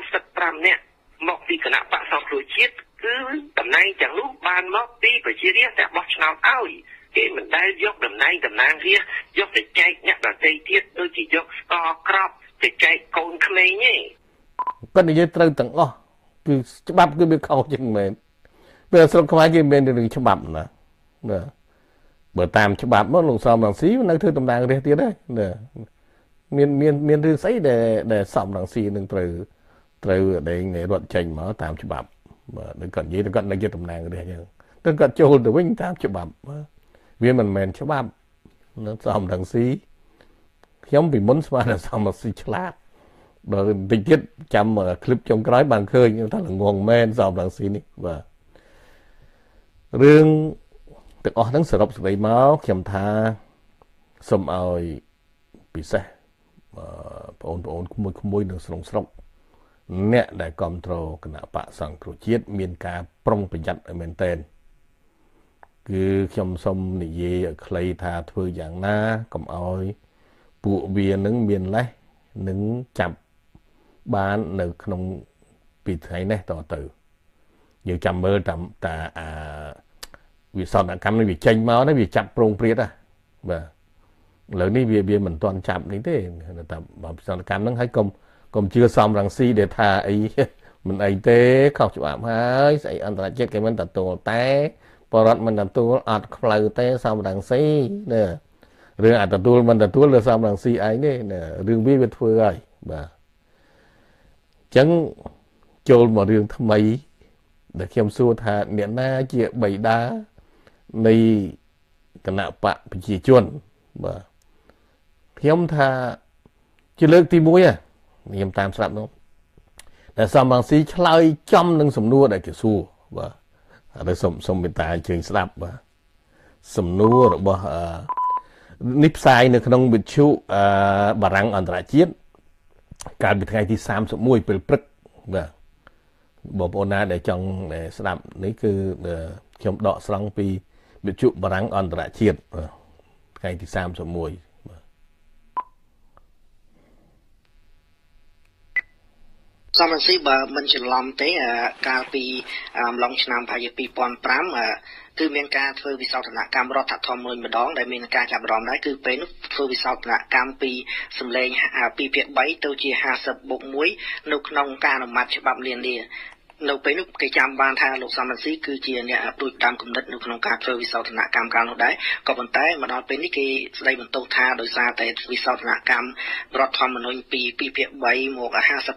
55នាក់មកពីគណៈបកសង្គ្រោះជាតិគឺតំណែងទាំងនោះបានមកពីប្រជារាស្ត្រតែបោះឆ្នោតឲ្យគេមិនដែលយកតំណែងតំណាងរាស្ត្រយកទៅចែកអ្នកដទៃទៀតដូចជាយកស្ករក្រប់ទៅចែកកូនក្មេងទេគាត់និយាយត្រូវទាំងអស់គឺច្បាប់គឺវាខុសជាងមែនពេលស្រុកខ្មែរគេមានរឿងច្បាប់ណាបើតាមច្បាប់មកលោកសំរងស៊ីនៅធ្វើតំណាងរាស្ត្រទៀតដែរមានរឿងស្អីដែលសំរងស៊ីនឹងត្រូវដែលរត់ចេញមកតាមច្បាប់បាទគាត់និយាយគាត់នៅជាតំណាងរាស្ត្រអញ្ចឹងតែគាត់ចូលទៅវិញតាមច្បាប់វាមិនមែនច្បាប់នៅសំរងស៊ីខ្ញុំពីមុនស្មានថាសំរងស៊ីឆ្លាតបើបន្តិចទៀតចាំคลิปចុងក្រោយបានឃើញថាល្ងងមែនសំរងស៊ីនេះបាទរឿងទាំងអស់ហ្នឹងសរុបសេចក្តីមកខ្ញុំថាសូមឲ្យពិសេសបងប្អូនក្មួយនៅស្រុកអ្នកដែលគ្រប់គ្រងគណៈបកសង្គ្រោះជាតិមានការប្រុងប្រយ័ត្នឲ្យមែនទែនគឺខ្ញុំសូមនិយាយឲ្យខ្លីថាធ្វើយ៉ាងណាកុំឲ្យពួកវានឹងមានលេសនឹងចាប់បាននៅក្នុងពីថ្ងៃនេះតទៅយើងចាំមើលតាវិសោធនកម្មនេះវាចេញមកនេះវាចាប់ប្រងព្រាតបាទឥឡូវនេះវាមិនទាន់ចាប់នេះទេតែវិសោធនកម្មហ្នឹងហើយកុំជឿសំរងស៊ីដែលថាអីមិនអីទេខុសច្បាប់ហើយស្អីអន្តរជាតិគេមិនទទួលតែបរដ្ឋមិនទទួលអត់ផ្លូវទេសំរងស៊ីណារឿងអត់ទទួលមិនទទួលលើសំរងស៊ីឯងទេរឿងវាធ្វើហើយបាទអញ្ចឹងចូលមករឿងថ្មីដែលខ្ញុំសួរថាអ្នកណាជាបិតានៃគណៈបកប្រជាជនបាទខ្ញុំថាជាលើកទី1ខ្ញុំតាមស្ដាប់នោះតែសំរងស៊ីឆ្លើយចំនឹងសំណួរដែលគេសួរបាទហើយសូមមេត្តាជើញស្ដាប់បាទសំណួររបស់នេះផ្សាយនៅក្នុងវិទ្យុបារាំងអន្តរជាតិកាលពីថ្ងៃទី31ពេលព្រឹកបាទបងប្អូនណាដែលចង់ស្ដាប់នេះគឺខ្ញុំដកស្រង់ពីវិទ្យុបារាំងអន្តរជាតិថ្ងៃទី31 សមរស៊ីបើមិនច្រឡំទេកាលពីអំឡុងឆ្នាំ2005គឺមានការធ្វើវិសោធនកម្មរដ្ឋធម្មនុញ្ញម្ដងដែលមានការចាប់អារម្មណ៍ដែរគឺពេលនោះធ្វើវិសោធនកម្មពីសម្លេង2ភាគ3ទៅជា50+1នៅក្នុងការអនុម័តច្បាប់នានានៅពេលនោះគេចាំបានថាលោកសំរងស៊ីគឺជាអ្នកព្រួយតាមគំនិតនៅក្នុងការធ្វើវិសោធនកម្មកាលនោះដែរក៏ប៉ុន្តែមកដល់ពេលនេះគេស្ដីបន្ទោសថាដោយសារតែវិសោធនកម្មរដ្ឋធម្មនុញ្ញពី2ភាគ3មក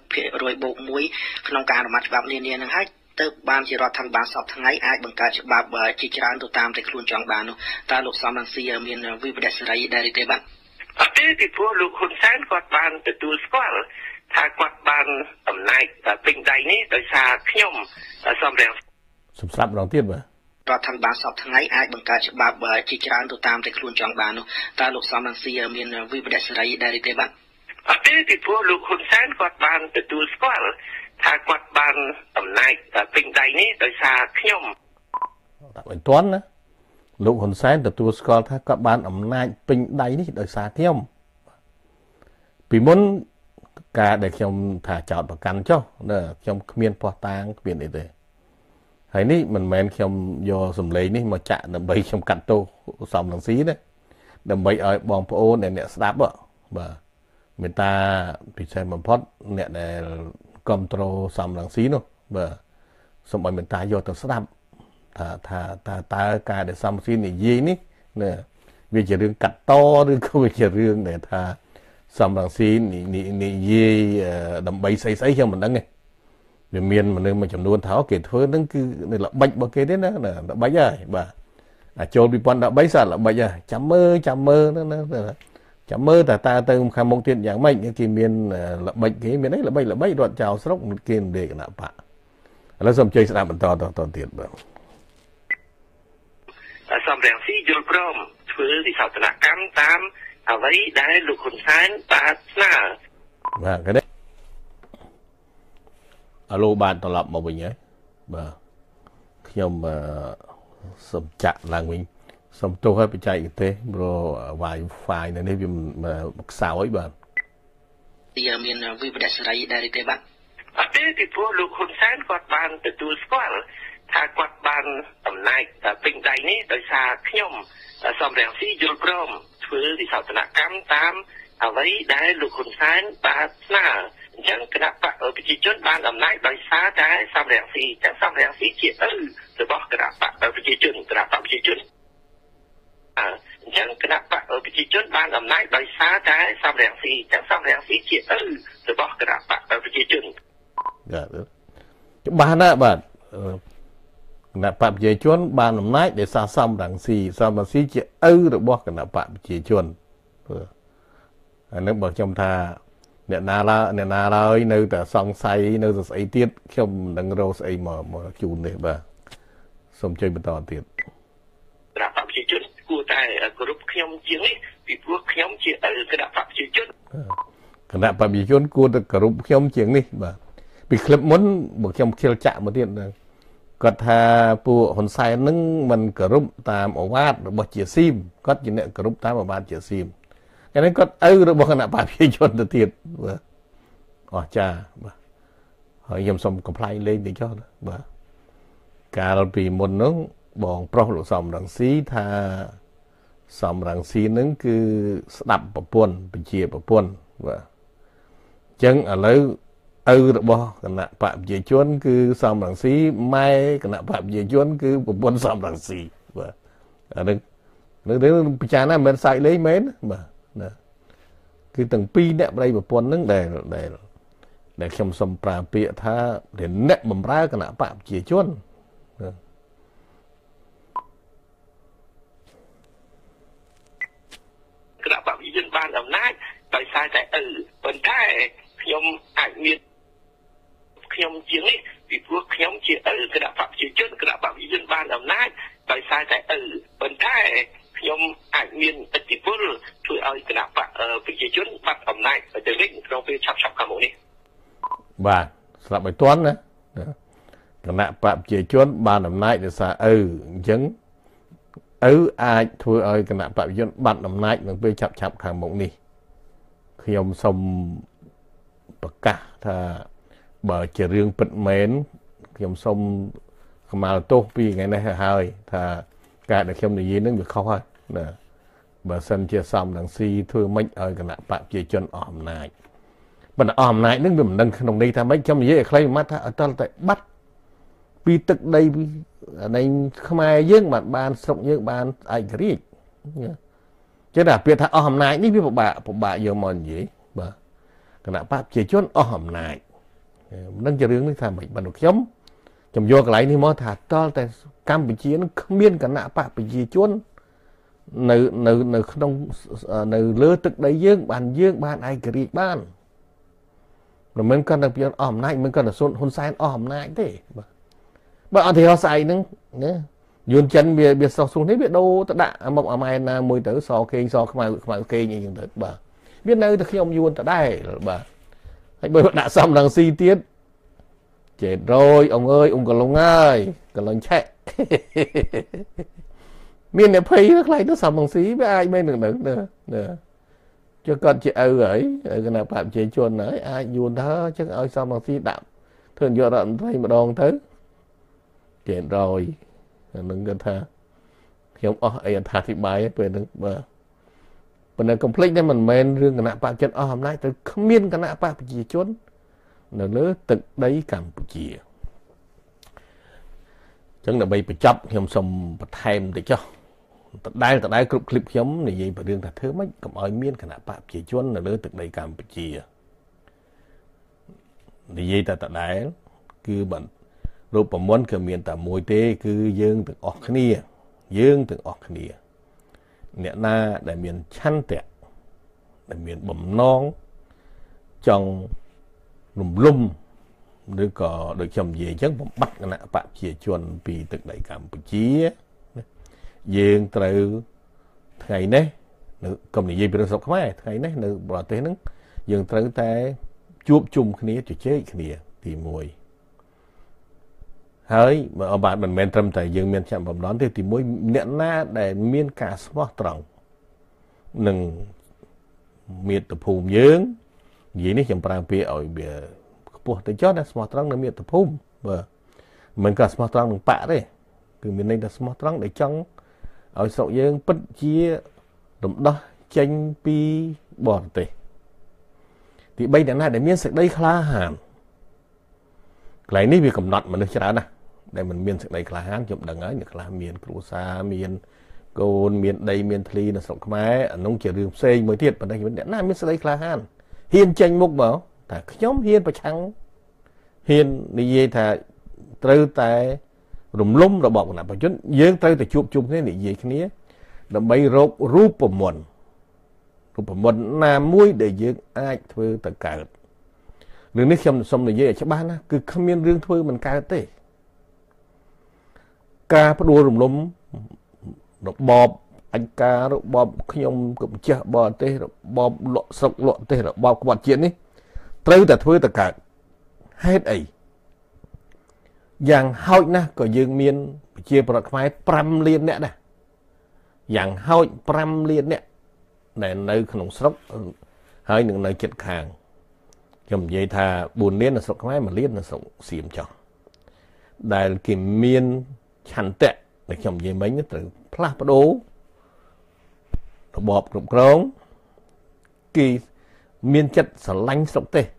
50%+1ក្នុងការអនុម័តច្បាប់នានានឹងហើយទៅបានជារដ្ឋាភិបាលសពថ្ងៃអាចបង្កើតច្បាប់ជាច្រើនទៅតាមតែខ្លួនចង់បាននោះតើលោកសំរងស៊ីមានវិបត្តិសេរីដែរទេបាទអត់ទេពីព្រោះលោកហ៊ុនសែនគាត់បានទទួលស្គាល់ថាគាត់បានអំណាចពេញដៃនេះដោយសារខ្ញុំសំរងសម្រាប់ម្ដងទៀតបាទរដ្ឋាភិបាលសពថ្ងៃអាចបង្កើតច្បាប់ជាច្រើនទៅតាមតែខ្លួនចង់បាននោះតើលោកសំរងស៊ីមានវិបត្តិសេរីដែរទេបាទអត់ទេពីព្រោះលោកហ៊ុនសែនគាត់បានទទួលស្គាល់ថាគាត់បានអំណាចពេញដៃនេះដោយសារខ្ញុំតែមិនទាន់ណាលោកហ៊ុនសែនទទួលស្គាល់ថាគាត់បានអំណាចពេញដៃនេះដោយសារខ្ញុំពីមុនការដែលខ្ញុំថាចោតប្រកាន់ចុះខ្ញុំគ្មានផ្ោះតាងគ្មានអីទេហើយនេះមិនមែនខ្ញុំយកសម្លេងនេះមកចាក់ដើម្បីខ្ញុំកាត់ទោសសំរងស៊ីណាដើម្បីឲ្យបងប្អូនអ្នកស្ដាប់បាទមេត្តាពិសេសបំផុតអ្នកដែលគ្រប់គ្រងសំរងស៊ីនោះបាទសូមឲ្យមេត្តាយកទៅស្ដាប់ថាតើការដែលសំរងស៊ីនិយាយនេះវាជារឿងកាត់តឬក៏វាជារឿងដែលថាសំរងស៊ីនិយាយដើម្បីស្អីខ្ញុំមិនដឹងទេវាមានមនុស្សមួយចំនួនថាគេធ្វើហ្នឹងគឺល្បិចរបស់គេទេណាល្បិចហើយបាទអាចចូល2013សាល្បិចហើយចាំមើលចាំមើលតែតើទៅខាងមុខទៀតយ៉ាងម៉េចគេមានល្បិចគេមានអីល្បិចរត់ចោលស្រុកគេនិយាយគណៈបកឥឡូវសូមជួយស្ដាប់បន្តទៀតបាទសំរងស៊ីយល់ព្រមធ្វើវិសោធនកម្មតាមអ្វីដែលលោកហ៊ុនសែនបានស្នើបាទគេនេះអាឡូបានត្រឡប់មកវិញហើយបាទខ្ញុំសូមចាក់ឡើងវិញសូមទោសឲ្យបច្ចេកទេសព្រោះ Wi-Fi នៅនេះវាខ្សោយបាទមានវិបត្តិសេរីដែរទេបាទអត់ទេពីព្រោះលោកហ៊ុនសែនគាត់បានទទួលស្គាល់ថាគាត់បានអំណាចពេញដៃនេះដោយសារខ្ញុំសំរងស៊ីយល់ព្រមធ្វើវិសោធនកម្មតាមអ្វីដែលលោកហ៊ុនសែនបានស្នើអញ្ចឹងគណៈបកប្រជាជនបានអំណាចដោយសារតែសំរងស៊ីចឹងសំរងស៊ីជារបស់គណៈបកប្រជាជនអញ្ចឹងគណៈបកប្រជាជនបានអំណាចដោយសារតែសំរងស៊ីចឹងសំរងស៊ីជារបស់គណៈបកប្រជាជនបានណាបាទគណៈបកប្រជាជនបានអំណាចដោយសារសំរងស៊ីជារបស់គណៈបកប្រជាជនអានេះបើខ្ញុំថាអ្នកណាឡើយនៅតែសង្ស័យនៅតែស្អីទៀតខ្ញុំមិនដឹងរកស្អីមកជូនទេបាទសូមជួយបន្តទៀតគណៈបកប្រជាជនគួរតែគោរពខ្ញុំជាងនេះពីព្រោះខ្ញុំជាគណៈបកប្រជាជនគណៈបកប្រជាជនគួរតែគោរពខ្ញុំជាងនេះបាទពីคลิปមុនបើខ្ញុំខិលចាក់មកទៀតគាត់ថាពួកហ៊ុនសែននឹងមិនគោរពតាមអវាទរបស់ជាស៊ីមគាត់ជាអ្នកគោរពតាមអវាទជាស៊ីមគេនេះគាត់របស់គណៈបកប្រជាជនទៅទៀតបាទអស្ចារ្យបាទហើយខ្ញុំសូមកំ pl លេងទៅចុះបាទកាលពីមុននោះបងប្រុសលោកសំរងស៊ីថាសំរងស៊ីនឹងគឺស្ដាប់ប្រពន្ធបញ្ជាប្រពន្ធបាទអញ្ចឹងឥឡូវរបស់គណៈបកប្រជាជនគឺសំរងស៊ីម៉ែគណៈបកប្រជាជនគឺប្រពន្ធសំរងស៊ីបាទអានេះនឹងពិចារណាមិនមែនសាច់លេងមែនបាទណាគឺទាំងពីរអ្នកប្តីប្រពន្ធហ្នឹងដែលខ្ញុំសូមប្រើពាក្យថាអ្នកបម្រើគណៈបកប្រជាជនគណៈបកប្រជាជនបានអំណាចដោយសារតែប៉ុន្តែខ្ញុំអាចមានខ្ញុំជាងនេះពីព្រោះខ្ញុំជាគណៈបកប្រជាជនគណៈបកប្រជាជនបានអំណាចដោយសារតែប៉ុន្តែខ្ញុំអាចមានឥទ្ធិពលជួយឲ្យគណៈបកប្រជាជនបាត់អំណាចទៅវិញក្នុងពេលឆាប់ខាងមុខនេះបាទស្រាប់ឲ្យទាន់ណាគណៈបព្វជិជនបានអំណាចដោយសារអញ្ចឹងអាចធ្វើឲ្យគណៈបព្វជិជនបាត់អំណាចនៅពេលឆាប់ខាងមុខនេះខ្ញុំសូមប្រកាសថាបើជារឿងពិតមែនខ្ញុំសូមខ្មាល់ទោសពីថ្ងៃនេះហើយថាការដែលខ្ញុំនិយាយនឹងវាខុសហើយណាបើសិនជាសំរងស៊ីធ្វើម៉េចឲ្យគណៈបព្វជិជនអស់អំណាចប៉ុន្តែអស់អំណាចនឹងវាមិនដឹងក្នុងនេះថាម៉េចខ្ញុំនិយាយឲ្យខ្លីមួយម៉ាត់ថាអត់តែបាត់ពីទឹកដីនៃខ្មែរយើងបានស្រុកយើងបានឯករាជ្យចឹងតែពាក្យថាអស់អំណាចនេះវាពិបាកយកមកនិយាយបាទគណៈបព្វជិជនអស់អំណាចមិនដឹងជារឿងនេះថាម៉េចបាទខ្ញុំយកកន្លែងនេះមកថាតលតែកម្ពុជានឹងគ្មានគណៈបព្វជិជននៅក្នុងនៅលើទឹកដីយើងបានឯករាជ្យបានមិនគាត់ទៅពីអស់អំណាចមិនគាត់ទៅហ៊ុនសែនអស់អំណាចទេបាទអត់ទេហោះស្អីហ្នឹងណាយួនចិនវាស្រស់ស្រួលនេះវាដូរទៅដាក់មកអាម៉ែនណាមួយទៅសគេងសខ្មៅគេងអីចឹងទៅបាទវានៅតែខ្ញុំយួនទៅដែរបាទហើយបើដាក់សំរងស៊ីទៀតចេតរយអងអើយអ៊ំកលុងហើយកលុងឆែកមានអ្នកភ័យខ្លាចទៅសំរងស៊ីវាអាចមិននឹងចុះគាត់ជាឪហើយគណៈបព្វជិជនហើយអាចយួនទៅចឹងឲ្យសំរងស៊ីដាក់ធ្វើយករដ្ឋមន្ត្រីម្ដងទៅចេតរយនឹងគាត់ថាខ្ញុំអស់អីអត្ថាធិប្បាយពេលហ្នឹងបាទប៉ុន្តែកុំភ្លេចដែរមិនមែនរឿងគណៈបព្វជិជនអស់អំណាចទៅគ្មានគណៈបព្វជិជននៅលើទឹកដីកម្ពុជាអញ្ចឹងដើម្បីបញ្ចប់ខ្ញុំសូមបន្ថែមតិចចុះដដែលគ្រប់คลิปខ្ញុំនិយាយពីរឿងថាធ្វើម៉េចកុំឲ្យមានគណៈបព្វជិជននៅលើទឹកដីកម្ពុជានិយាយតែដដែលគឺរូបមន្តគឺមានតែមួយទេគឺយើងទាំងអស់គ្នាអ្នកណាដែលមានឆន្ទៈដែលមានបំណងចង់រំលំឬក៏ដូចខ្ញុំនិយាយអញ្ចឹងបំបត្តិគណៈបព្វជិជនពីទឹកដីកម្ពុជាយើងត្រូវថ្ងៃនេះនៅកុំនិយាយពីរឿងស្រុកខ្មែរថ្ងៃនេះនៅប្រទេសហ្នឹងយើងត្រូវតែជួបជុំគ្នាជជែកគ្នាទី1ហើយបាទមិនមែនត្រឹមតែយើងមានចាំបំណន់ទេទី1អ្នកណាដែលមានការស្មោះត្រង់នឹងមាតុភូមិយើងនិយាយនេះខ្ញុំប្រើពាក្យឲ្យវាខ្ពស់ទៅចុះណាស្មោះត្រង់នឹងមាតុភូមិបាទមិនក៏ស្មោះត្រង់នឹងបកទេគឺមានន័យថាស្មោះត្រង់ដែលចង់ឲ្យស្រុកយើងពិតជារំដោះចេញពីបរទេសទី3អ្នកណាដែលមានសេចក្តីក្លាហានកន្លែងនេះវាកំណត់មនុស្សច្រើនណាស់ដែលមិនមានសេចក្តីក្លាហានខ្ញុំដឹងហើយអ្នកខ្លះមានគ្រួសារមានកូនមានដីមានធ្លីនៅស្រុកខ្មែរអានោះជារឿងផ្សេងមួយទៀតប៉ុន្តែអ្នកណាមានសេចក្តីក្លាហានហ៊ានចេញមុខមកតែខ្ញុំហ៊ានប្រឆាំងហ៊ាននិយាយថាត្រូវតែរំលំរបបគណៈបព្វជិជនយើងត្រូវតែជួបជុំគ្នានិយាយគ្នាដើម្បីរករូបមន្តណាមួយដែលយើងអាចធ្វើទៅកើតរឿងនេះខ្ញុំសូមនិយាយឲ្យច្បាស់ណាគឺគ្មានរឿងធ្វើមិនកើតទេការផ្ដួលរំលំរបបអញការរបបខ្ញុំក៏ម្ចាស់បរទេសរបបលក់ស្រុកលក់ទេសរបបក្បត់ជាតិនេះត្រូវតែធ្វើទៅកើតហេតុអីយ៉ាងហោចណាស់ក៏យើងមានប្រជាពលរដ្ឋខ្មែរ5លានអ្នកដែរយ៉ាងហោច5លានអ្នកដែលនៅក្នុងស្រុកហើយនឹងនៅជិតខាងខ្ញុំនិយាយថា4លាននៅស្រុកខ្មែរ1លាននៅស្រុកសៀមចោះដែលគេមានឆន្ទៈដែលខ្ញុំនិយាយមិញត្រូវផ្លាស់ប្ដូររបបគ្រប់គ្រងគេមានចិត្តស្រឡាញ់ស្រុកទេស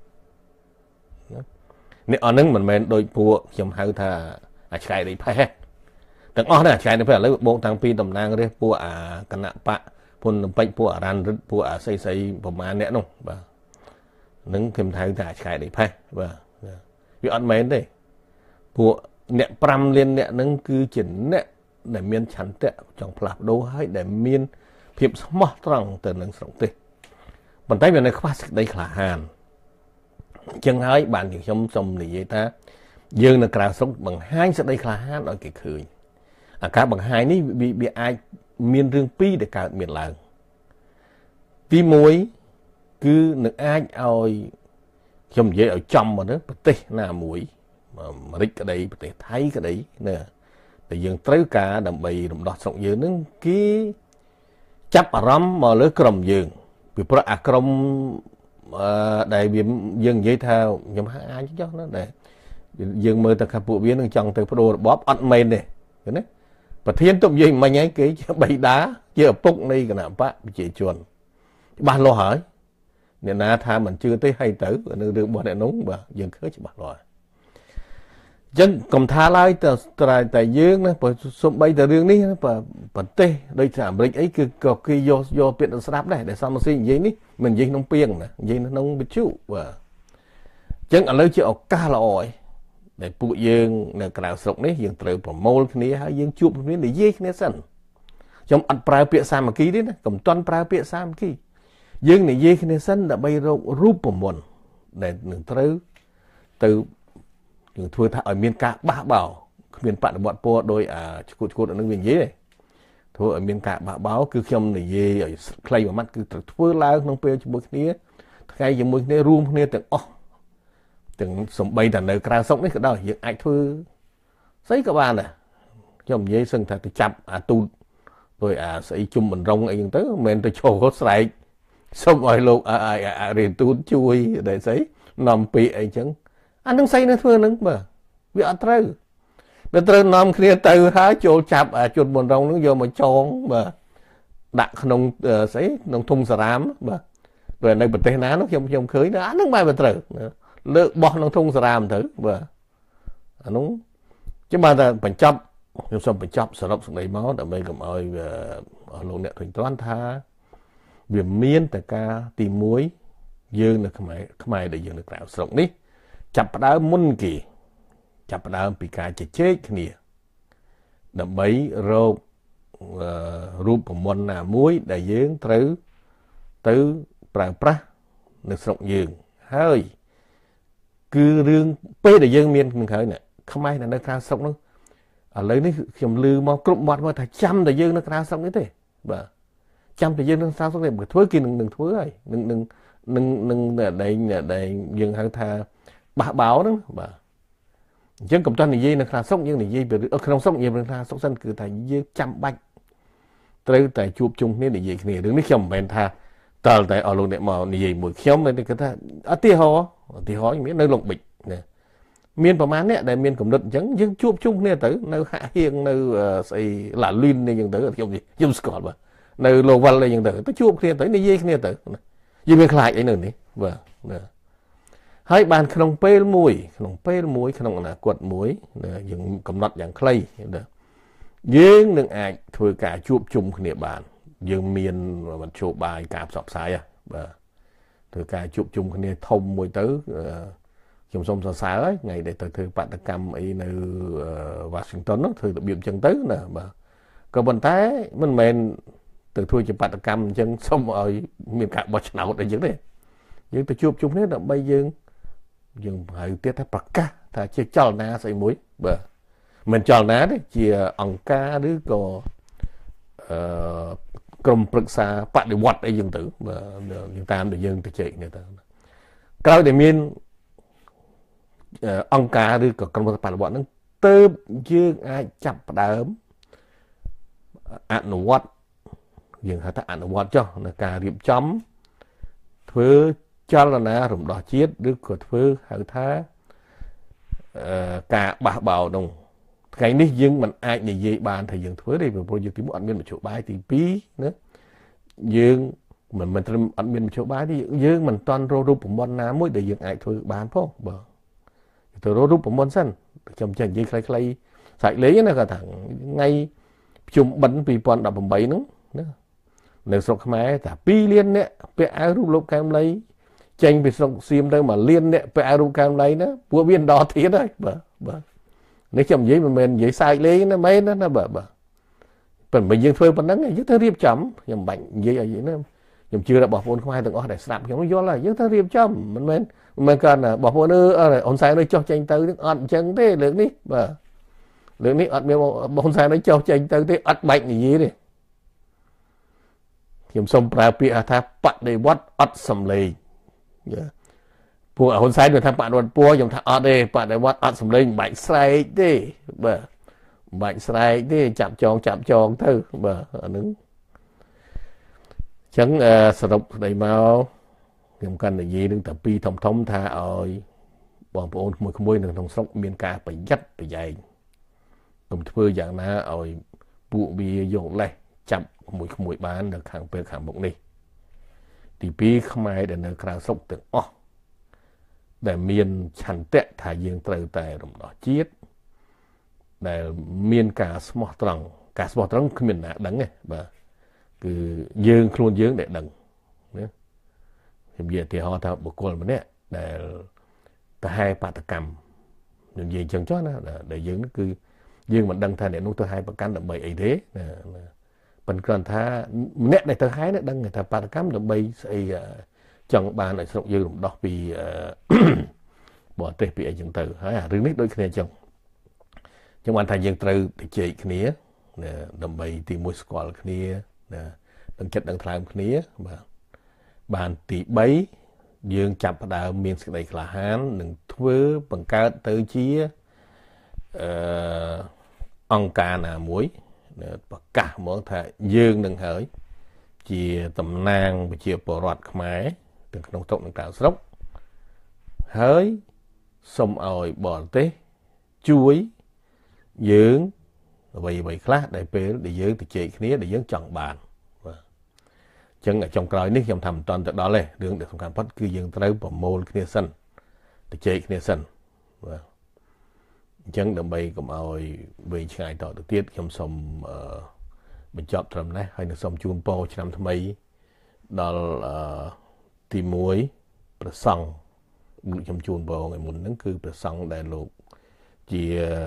នេះអស់នឹងមិនមែនដូចពួកខ្ញុំហៅថាអាឆ្កែដីផេះទាំងអស់ណាអាឆ្កែដីផេះឥឡូវបូកតាំងពីតំណាងរាស្ត្រពួកអាគណៈបកភុនលំពេចពួកអរ៉ាន់រិទ្ធពួកអាសីប្រមាណអ្នកនោះបាទនឹងខ្ញុំហៅថាអាឆ្កែដីផេះបាទវាអត់មែនទេពួកអ្នក5លានអ្នកហ្នឹងគឺជាអ្នកដែលមានឆន្ទៈចង់ផ្លាស់ប្ដូរហើយដែលមានភាពស្មោះត្រង់ទៅនឹងស្រុកទេសប៉ុន្តែវានៅខ្វះសេចក្តីក្លាហានអញ្ចឹងហើយបានខ្ញុំសូមនិយាយថាយើងនៅក្រៅស្រុកបង្ហាញសេចក្តីក្លាហានឲ្យគេឃើញអាការបង្ហាញនេះវាអាចមានរឿងពីរដែលកើតមានឡើងទី1គឺនឹងអាចឲ្យខ្ញុំនិយាយឲ្យចំមកទៅប្រទេសណាមួយអាមេរិកក្តីប្រទេសថៃក្តីណាតែយើងត្រូវការដើម្បីរំដោះស្រុកយើងនឹងគេចាប់អារម្មណ៍មកលើក្រុមយើងពីព្រោះអាក្រុមដែលយើងនិយាយថាខ្ញុំអាចចុះណាដែលយើងមើលទៅថាពួកវានឹងចង់ទៅបដូររបបអត់មែនទេឃើញទេប្រធានទុំនិយាយមិញហ្នឹងគេជាបៃតាជាឪពុកនៃគណៈបកប្រជាជនច្បាស់លាស់ហើយអ្នកណាថាមិនជឿទេហើយទៅនៅរឿងរបស់អ្នកនោះបាទយើងឃើញច្បាស់លាស់អញ្ចឹងកុំថាឡើយតែយើងណាបើសំបីតែរឿងនេះប្រទេសដូចជាអាមេរិកអីគឺក៏គេយកពាក្យទៅស្ដាប់ដែរដែលសំស៊ីនិយាយនេះមិននិយាយក្នុងពាងណានិយាយក្នុងវិទ្យុបាទអញ្ចឹងឥឡូវជាឱកាសល្អហើយដែលពួកយើងនៅក្រៅស្រុកនេះយើងត្រូវប្រមូលគ្នាហើយយើងជួបគ្នានិយាយគ្នាសិនខ្ញុំអត់ប្រើពាក្យសាមគ្គីទេណាកុំតន់ប្រើពាក្យសាមគ្គីយើងនិយាយគ្នាសិនដើម្បីរករូបមន្តដែលនឹងត្រូវទៅយើងធ្វើថាឲ្យមានការបះបោគ្មានបដិវត្តពណ៌ដោយឈួតនឹងវានិយាយទេធ្វើឲ្យមានការបះបោគឺខ្ញុំនិយាយឲ្យខ្លីមួយម៉ាត់គឺត្រូវធ្វើឡើងក្នុងពេលជាមួយគ្នាថ្ងៃជាមួយគ្នារួមគ្នាទាំងអស់ទាំងសំបីតែនៅក្រៅស្រុកនេះក៏ដោយយើងអាចធ្វើស្អីក៏បានដែរខ្ញុំនិយាយសឹងថាទៅចាប់អាទូតដោយស្អីជុំបណ្រងអីចឹងទៅមិនមែនទៅចូលស្រែកសុំឲ្យលោករៀនទូតជួយដែលស្អីនាំពាក្យអីចឹងអានឹងស្អីនៅធ្វើនឹងបាទវាអត់ត្រូវវាត្រូវនាំគ្នាទៅហើយចូលចាប់ជនបណ្រងនឹងយកមកចងបាទដាក់ក្នុងស្អីក្នុងធុងសារ៉ាមបាទដោយនៅប្រទេសណានោះខ្ញុំឃើញអានឹងបែបត្រូវលើកបោះក្នុងធុងសារ៉ាមទៅបាទអានោះចាំបានតែបញ្ចប់ខ្ញុំសូមបញ្ចប់សរុបសេចក្តីមកដើម្បីកុំឲ្យលោកអ្នកធុញទ្រាន់ថាវាមានតែការទី1យើងនៅខ្មែរដែលយើងនៅក្រៅស្រុកនេះចាប់ផ្ដើមមុនគេចាប់ផ្ដើមពីការជជែកគ្នាដើម្បីរករូបមន្តណាមួយដែលយើងត្រូវទៅប្រើប្រាស់នៅស្រុកយើងហើយគឺរឿងពេលដែលយើងមានមិនឃើញខ្មែរនៅក្រៅស្រុកនោះឥឡូវនេះខ្ញុំឮមកគ្រប់មាត់មកថាចាំតែយើងនៅក្រៅស្រុកនេះទេបាទចាំតែយើងនៅក្រៅស្រុកនេះបើធ្វើគេនឹងធ្វើហើយនឹងដែលយើងហៅថាបះបោហ្នឹងបាទអញ្ចឹងកុំតន់និយាយនៅក្រៅស្រុកយើងនិយាយពីក្នុងស្រុកនិយាយពីក្រៅស្រុកសិនគឺថាយើងចាំបាច់ត្រូវតែជួបជុំគ្នានិយាយគ្នារឿងនេះខ្ញុំមិនមែនថាតើតែអស់លោកអ្នកមកនិយាយមួយខ្ញុំតែគេថាឧទាហរណ៍មាននៅលោកប៊ិចណាមានប្រហែលអ្នកដែលមានកំណត់អញ្ចឹងយើងជួបជុំគ្នាទៅនៅហាក់ហៀងនៅស្អីឡាលីននេះអញ្ចឹងទៅខ្ញុំស្គាល់បាទនៅលូវ៉ាល់អីអញ្ចឹងទៅជួបគ្នាទៅនិយាយគ្នាទៅយើងមានខ្លាចអីនៅនេះបាទណាហើយបានក្នុងពេលមួយក្នុងអនាគតមួយយើងកំណត់យ៉ាងខ្លីយើងនឹងអាចធ្វើការជួបជុំគ្នាបានយើងមានមធ្យោបាយការផ្សព្វផ្សាយបាទធ្វើការជួបជុំគ្នាធំមួយទៅខ្ញុំសូមសរសើរហើយថ្ងៃដែលទៅធ្វើបាតកម្មអីនៅ Washington នោះធ្វើរបៀបអញ្ចឹងទៅណាបាទក៏ប៉ុន្តែមិនមែនទៅធ្វើជាបាតកម្មអញ្ចឹងសូមឲ្យមានការបោះឆ្នោតអីអញ្ចឹងទេយើងទៅជួបជុំគ្នាដើម្បីយើងហៅទៀតថាប្រកាសថាជាចលនាស្អីមួយបាទមិនចលនាទេជាអង្គការឬក៏ក្រុមប្រឹក្សាបដិវត្តអីយ៉ាងទៅបាទតាមដែលយើងទៅជែកនេះទៅក្រោយដែលមានអង្គការឬក៏ក្រុមបដិវត្តហ្នឹងទើបយើងអាចចាប់ផ្ដើមអនុវត្តយើងហៅថាអនុវត្តចុះនៅការរៀបចំធ្វើចលនារំដោះជាតិឬក៏ធ្វើហៅថាការបះបោនោះថ្ងៃនេះយើងមិនអាចនិយាយបានថាយើងធ្វើទេព្រោះយើងទី1អត់មានមធ្យោបាយទី2ណាយើងមិនត្រឹមអត់មានមធ្យោបាយទេយើងមិនតន់រករូបមន្តណាមួយដែលយើងអាចធ្វើបានផងបាទទៅរករូបមន្តសិនខ្ញុំចេះនិយាយខ្លីៗសាច់លេងណាគាត់ថាថ្ងៃប្រជុំបិណ្ឌ2018ហ្នឹងណានៅស្រុកខ្មែរថា2លានអ្នកពាក់អាវរូបលោកកែមលីចេញពីស្រុកសៀមទៅ1លានអ្នកពាក់អាវរូបកែមលីណាពួកវាដល់ទៀតហើយបាទនេះខ្ញុំនិយាយមិនមែននិយាយសាច់លេងណាមែនណាបាទប៉ុន្តែយើងធ្វើប៉ុណ្ណឹងយើងទៅរៀបចំខ្ញុំបាច់និយាយឲ្យណាខ្ញុំជឿថាបងប្អូនខ្មែរទាំងអស់ដែលស្ដាប់ខ្ញុំយល់ហើយយើងទៅរៀបចំមិនមែនគាត់បងប្អូនអូនសែននៅចុះចេញទៅអត់អញ្ចឹងទេលើកនេះបាទលើកនេះអត់មានបងសែននៅចុះចេញទៅទេអត់បាច់និយាយទេខ្ញុំសូមប្រើពាក្យថាបដិវត្តអត់សំឡេងពួកហ៊ុនសែនគាត់ថាបដិវត្តពួរខ្ញុំថាអត់ទេបដិវត្តអត់សម្លេងបាច់ស្រែកទេបាទបាច់ស្រែកទេចាប់ចងទៅបាទអាហ្នឹងចឹងសរុបស្ដីមកខ្ញុំកាន់និយាយនឹងតែពីរធំថាឲ្យបងប្អូនក្មួយៗនៅក្នុងស្រុកមានការប្រយ័ត្នប្រយែងកុំធ្វើយ៉ាងណាឲ្យពួកវាយកលេសចាប់ក្មួយបាននៅខាងពេលខាងមុខនេះទី2ខ្មែរដែលនៅក្រៅស្រុកទាំងអស់ដែលមានឆន្ទៈថាយើងត្រូវតែរំដោះជាតិដែលមានការស្មោះត្រង់គ្មានណាដឹងទេបាទគឺយើងខ្លួនយើងដែលដឹងណាខ្ញុំនិយាយឧទាហរណ៍ថាបុគ្គលម្នាក់ដែលទៅហែបាតកម្មនិយាយចឹងចុះណាដែលយើងគឺយើងមិនដឹងថាអ្នកនោះទៅហែប្រកាន់ដើម្បីអីទេណាប៉ុន្តែគ្រាន់ថាម្នាក់ដែលទៅហែនឹងដឹងថាបាតកម្មដើម្បីស្អីចង់បានឲ្យស្រុកយើងរំដោះពីបរទេសពីអីចឹងទៅហើយអារឿងនេះដូចគ្នាចឹងខ្ញុំបានថាយើងត្រូវទៅជែកគ្នាដើម្បីទីមួយស្គាល់គ្នានឹងចិត្តនឹងថ្លើមគ្នាបាទបានទី3យើងចាប់ផ្ដើមមានសេចក្តីក្លាហាននឹងធ្វើបង្កើតទៅជាអង្គការណាមួយប្រកាសហ្មងថាយើងនឹងហើយជាតំណាងប្រជាពលរដ្ឋខ្មែរទាំងក្នុងស្រុកនិងក្រៅស្រុកហើយសូមឲ្យបរទេសជួយយើងអ្វីខ្លះដែលពេលដែលយើងទៅជែកគ្នាដែលយើងចង់បានបាទអញ្ចឹងចុងក្រោយនេះខ្ញុំថាមិនតាន់ទៅដល់ទេរឿងដែលសំខាន់ផុតគឺយើងត្រូវប្រមូលគ្នាសិនទៅជែកគ្នាសិនបាទអញ្ចឹងដើម្បីកុំឲ្យវែងឆ្ងាយតទៅទៀតខ្ញុំសូមបញ្ចប់ត្រឹមនេះហើយនឹងសូមជូនពរឆ្នាំថ្មីដល់ទី1ព្រះសង្ឃខ្ញុំជូនពរថ្ងៃមុនហ្នឹងគឺព្រះសង្ឃដែលលោកជា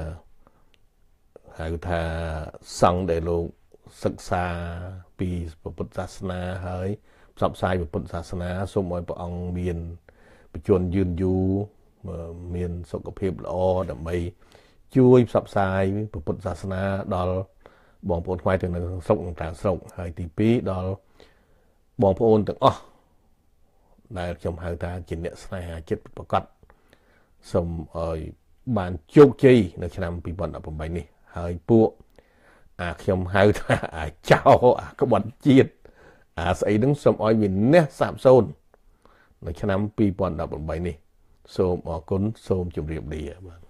ហៅថាសង្ឃដែលលោកសិក្សាពីពុទ្ធសាសនាហើយផ្សព្វផ្សាយពុទ្ធសាសនាសូមឲ្យព្រះអង្គមានបច្ចុប្បន្នយឺនយូរមានសុខភាពល្អដើម្បីជួយផ្សព្វផ្សាយពុទ្ធសាសនាដល់បងប្អូនខ្មែរទាំងនៅក្នុងស្រុកនិងក្រៅស្រុកហើយទី2ដល់បងប្អូនទាំងអស់ដែលខ្ញុំហៅថាជាអ្នកស្នេហាចិត្តប្រកបសូមឲ្យបានជោគជ័យនៅឆ្នាំ2018នេះហើយពួកខ្ញុំហៅថាចៅក្បត់ជាតិស្អីហ្នឹងសូមឲ្យមានអ្នកសាបសូន្យនៅឆ្នាំ2018នេះសូមអរគុណសូមជម្រាបលាបាទ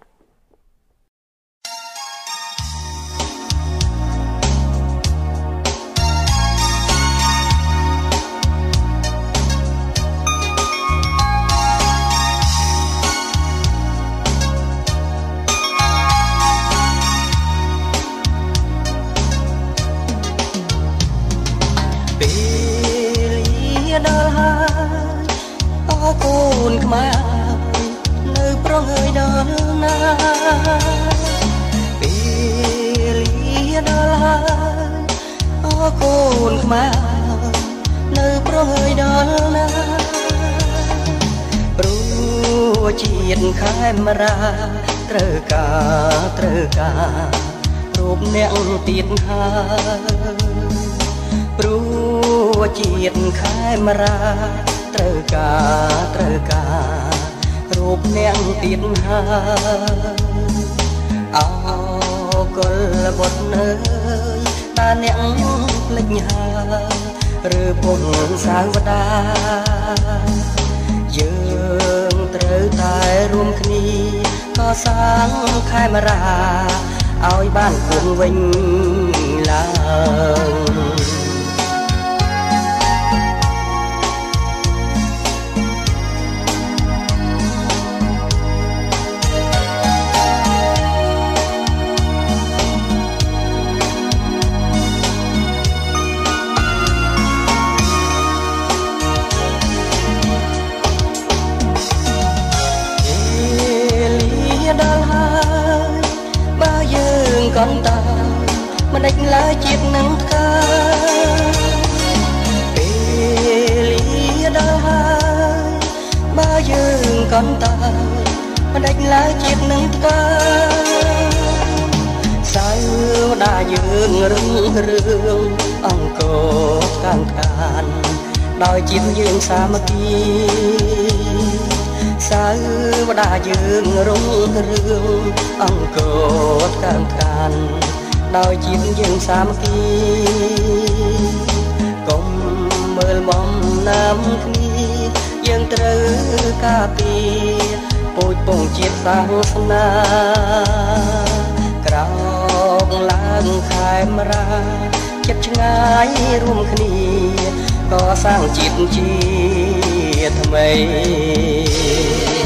កូនខ្មែរនៅប្រងើយដល់ណាពេលលាដល់ហើយអរកូនខ្មែរនៅប្រងើយដល់ណាព្រោះជាតិខេមរាត្រូវការរូបអ្នកទៀតហើយព្រោះជាតិខេមរាត្រូវការរូបអ្នកទៀតហើយអរគុណបុត្រអើយតើអ្នកភ្លេចហើយឬពុំសាវតាយើងត្រូវតែរួមគ្នាកសាងខេមរាឲ្យបានគង់វិញឡើងកន្តើមិនដេចឡើយជាតិនឹងថ្កើពេលលាដល់ហើយបើយើងកន្តើមិនដេចឡើយជាតិនឹងថ្កើសាវតាយើងរឹងរឿងអង្គកានដោយជាតិយើងសាមគ្គីសៅវតាយើងរុងរឿងអង្គរកានខានដោយជាតិយើងសាមគ្គីកុំមើលបំណាំគ្នាយើងត្រូវការពារពូជពងជាតិសាសនាក្រោកឡើងខែមរាចិត្តឆ្ងាយរួមគ្នាកសាងជាតិជាថ្មី